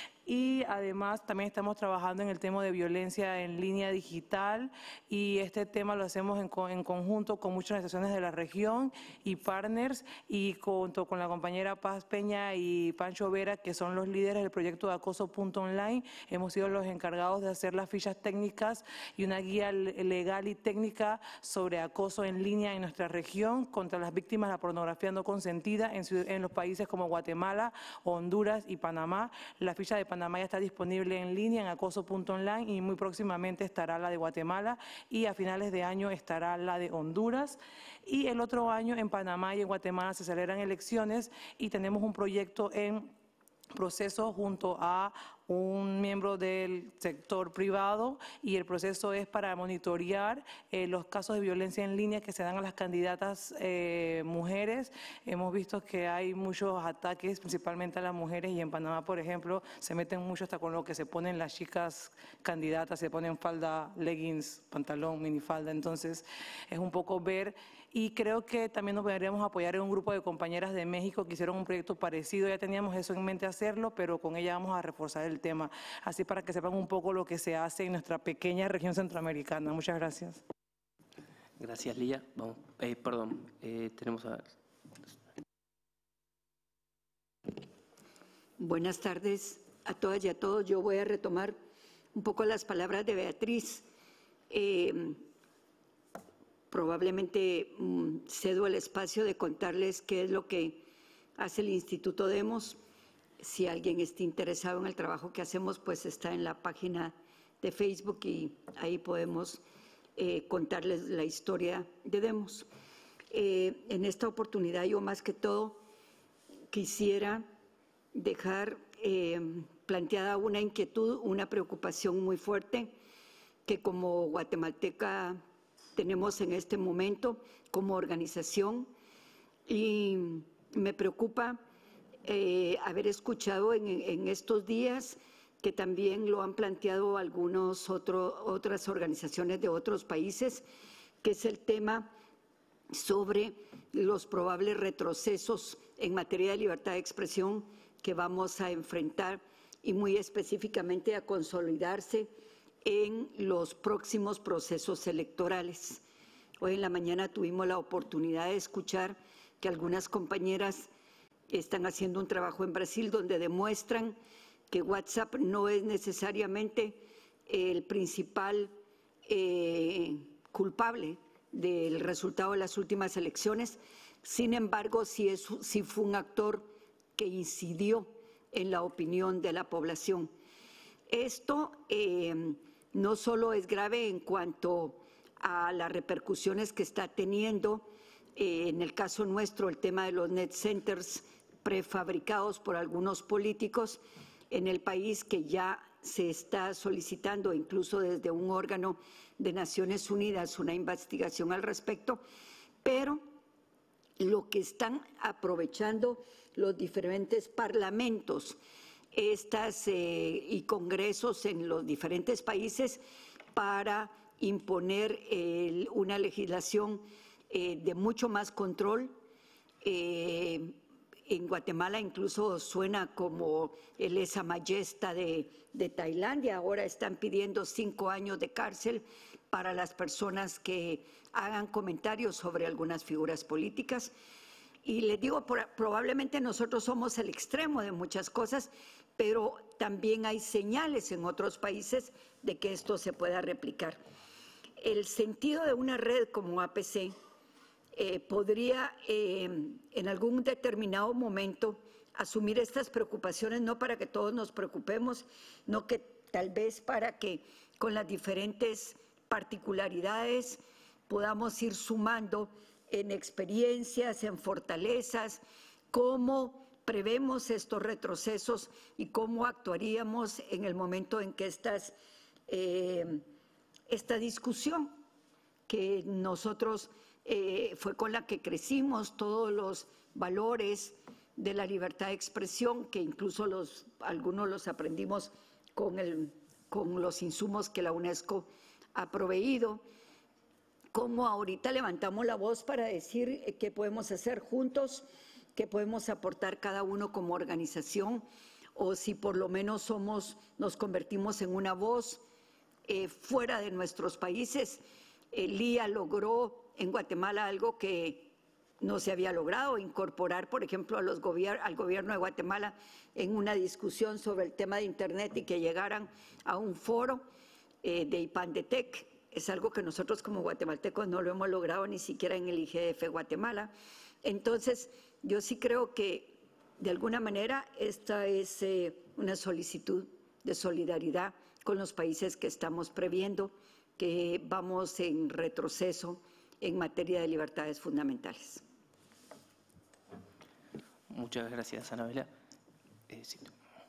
Y además también estamos trabajando en el tema de violencia en línea digital, y este tema lo hacemos en, en conjunto con muchas organizaciones de la región y partners, y junto con la compañera Paz Peña y Pancho Vera, que son los líderes del proyecto de acoso punto online. Hemos sido los encargados de hacer las fichas técnicas y una guía legal y técnica sobre acoso en línea en nuestra región contra las víctimas de la pornografía no consentida en, en los países como Guatemala, Honduras y Panamá. La ficha de Panamá ya está disponible en línea en acoso punto online, y muy próximamente estará la de Guatemala, y a finales de año estará la de Honduras. Y el otro año en Panamá y en Guatemala se celebran elecciones, y tenemos un proyecto en proceso junto a un miembro del sector privado, y el proceso es para monitorear eh, los casos de violencia en línea que se dan a las candidatas eh, mujeres. Hemos visto que hay muchos ataques principalmente a las mujeres, y en Panamá, por ejemplo, se meten mucho hasta con lo que se ponen las chicas candidatas, se ponen falda, leggings, pantalón, minifalda. Entonces es un poco ver, y creo que también nos podríamos apoyar en un grupo de compañeras de México que hicieron un proyecto parecido. Ya teníamos eso en mente hacerlo, pero con ella vamos a reforzar el tema, así para que sepan un poco lo que se hace en nuestra pequeña región centroamericana. Muchas gracias. Gracias, Lía. Vamos, eh, perdón, eh, tenemos a... Buenas tardes a todas y a todos. Yo voy a retomar un poco las palabras de Beatriz. Eh, probablemente mmm, cedo el espacio de contarles qué es lo que hace el Instituto Demos. Si alguien está interesado en el trabajo que hacemos, pues está en la página de Facebook, y ahí podemos eh, contarles la historia de Demos. Eh, en esta oportunidad, yo más que todo quisiera dejar eh, planteada una inquietud, una preocupación muy fuerte que como guatemalteca tenemos en este momento como organización, y me preocupa eh, haber escuchado en, en estos días que también lo han planteado algunos otro, otras organizaciones de otros países, que es el tema sobre los probables retrocesos en materia de libertad de expresión que vamos a enfrentar, y muy específicamente a consolidarse en los próximos procesos electorales. Hoy en la mañana tuvimos la oportunidad de escuchar que algunas compañeras están haciendo un trabajo en Brasil donde demuestran que WhatsApp no es necesariamente el principal eh, culpable del resultado de las últimas elecciones. Sin embargo, sí, es, sí fue un actor que incidió en la opinión de la población. Esto eh, no solo es grave en cuanto a las repercusiones que está teniendo, eh, en el caso nuestro, el tema de los net centers prefabricados por algunos políticos en el país, que ya se está solicitando incluso desde un órgano de Naciones Unidas una investigación al respecto, pero lo que están aprovechando los diferentes parlamentos estas, eh, y congresos en los diferentes países para imponer eh, una legislación eh, de mucho más control. Eh, en Guatemala incluso suena como el esa majesta de, de Tailandia. Ahora están pidiendo cinco años de cárcel para las personas que hagan comentarios sobre algunas figuras políticas. Y les digo, probablemente nosotros somos el extremo de muchas cosas, pero también hay señales en otros países de que esto se pueda replicar. El sentido de una red como A P C eh, podría eh, en algún determinado momento asumir estas preocupaciones, no para que todos nos preocupemos, no que tal vez para que con las diferentes particularidades podamos ir sumando en experiencias, en fortalezas, cómo prevemos estos retrocesos y cómo actuaríamos en el momento en que estas, eh, esta discusión que nosotros eh, fue con la que crecimos, todos los valores de la libertad de expresión, que incluso los, algunos los aprendimos con, el, con los insumos que la UNESCO ha proveído, cómo ahorita levantamos la voz para decir qué podemos hacer juntos, qué podemos aportar cada uno como organización, o si por lo menos somos, nos convertimos en una voz eh, fuera de nuestros países. El I A logró en Guatemala algo que no se había logrado, incorporar, por ejemplo, a los gobier- al gobierno de Guatemala en una discusión sobre el tema de Internet y que llegaran a un foro eh, de IPANDETEC. Es algo que nosotros como guatemaltecos no lo hemos logrado ni siquiera en el I G F Guatemala. Entonces, yo sí creo que de alguna manera esta es eh, una solicitud de solidaridad con los países que estamos previendo que vamos en retroceso en materia de libertades fundamentales. Muchas gracias, Anabela. Eh, sí.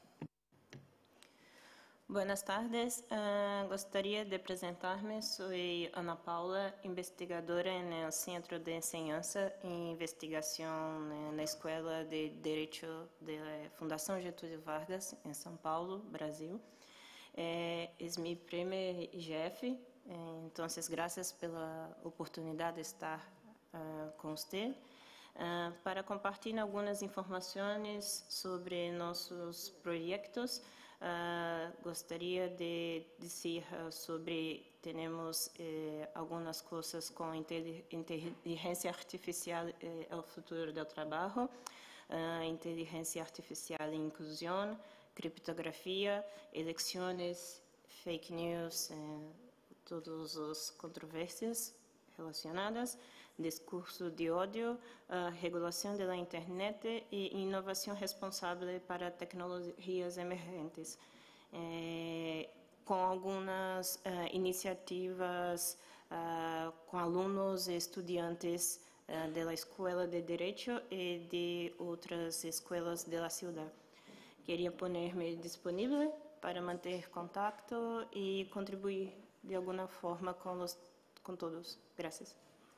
Buenas tardes, uh, gostaria de presentar-me. Soy Ana Paula, investigadora en el Centro de Enseñanza e Investigación en la Escuela de Derecho de la Fundación Getúlio Vargas en São Paulo, Brasil. Eh, es mi primer I G F, eh, entonces gracias pela oportunidade de estar uh, com você uh, para compartilhar algumas informações sobre nossos projetos. Uh, gostaria de dizer uh, sobre temos eh, algumas coisas com inteligência artificial eh, o futuro do trabalho, uh, inteligência artificial e inclusão, criptografia, eleições, fake news, eh, todas as controvérsias relacionadas, discurso de ódio, uh, regulação da internet e inovação responsável para tecnologias emergentes, eh, com algumas uh, iniciativas uh, com alunos e estudantes uh, da Escola de Direito e de outras escolas da cidade. Queria poner-me disponível para manter contato e contribuir de alguma forma com, los, com todos. Gracias.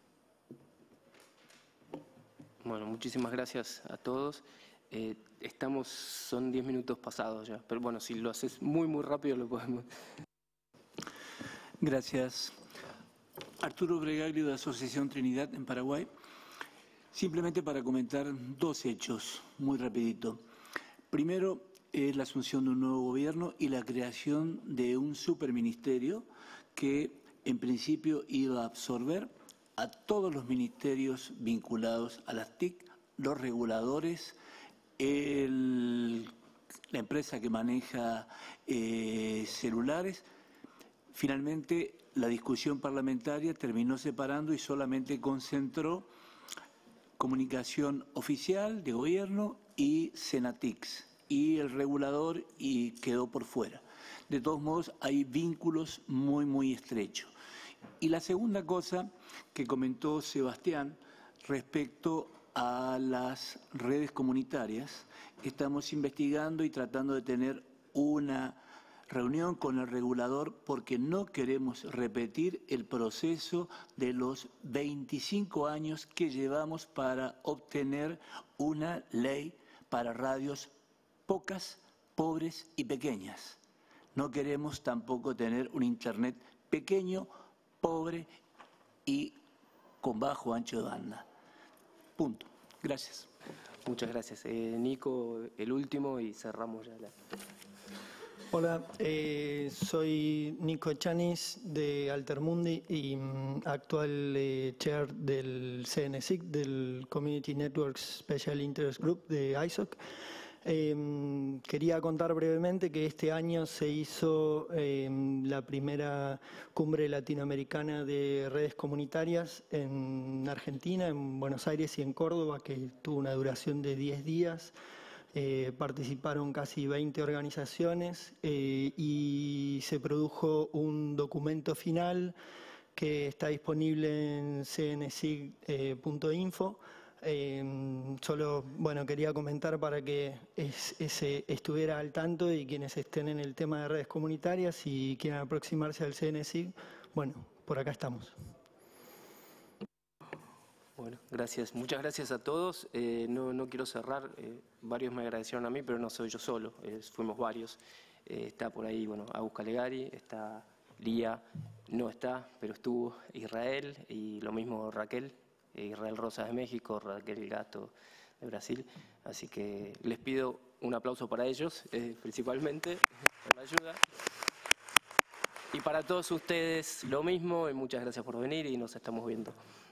Bueno, muchísimas gracias a todos. Eh, estamos, son diez minutos pasados ya, pero bueno, si lo haces muy, muy rápido lo podemos. Gracias. Arturo Bregaglio de Asociación Trinidad en Paraguay. Simplemente para comentar dos hechos, muy rapidito. Primero es la asunción de un nuevo gobierno y la creación de un superministerio que en principio iba a absorber a todos los ministerios vinculados a las T I C, los reguladores, el, la empresa que maneja eh, celulares. Finalmente, la discusión parlamentaria terminó separando y solamente concentró comunicación oficial de gobierno y Senatix, y el regulador y quedó por fuera. De todos modos, hay vínculos muy, muy estrechos. Y la segunda cosa que comentó Sebastián respecto a las redes comunitarias, estamos investigando y tratando de tener una reunión con el regulador porque no queremos repetir el proceso de los veinticinco años que llevamos para obtener una ley para radios pocas, pobres y pequeñas. No queremos tampoco tener un Internet pequeño, pobre y con bajo ancho de banda. Punto. Gracias. Muchas gracias. Eh, Nico, el último y cerramos ya la... Hola, eh, soy Nico Chanis de Altermundi y mm, actual eh, chair del C N S I C, del Community Networks Special Interest Group de I S O C. Eh, quería contar brevemente que este año se hizo eh, la primera cumbre latinoamericana de redes comunitarias en Argentina, en Buenos Aires y en Córdoba, que tuvo una duración de diez días. Eh, participaron casi veinte organizaciones eh, y se produjo un documento final que está disponible en c n s i g punto info. Eh, solo, bueno, quería comentar para que es, ese estuviera al tanto y quienes estén en el tema de redes comunitarias y quieran aproximarse al C N S I G, bueno, por acá estamos. Bueno, gracias. Muchas gracias a todos. Eh, no, no quiero cerrar. Eh, varios me agradecieron a mí, pero no soy yo solo. Eh, fuimos varios. Eh, está por ahí, bueno, Agus Calegari, está Lía, no está, pero estuvo Israel y lo mismo Raquel. Israel Rosas de México, Raquel Gato de Brasil. Así que les pido un aplauso para ellos, eh, principalmente, por la ayuda. Y para todos ustedes lo mismo, y muchas gracias por venir y nos estamos viendo.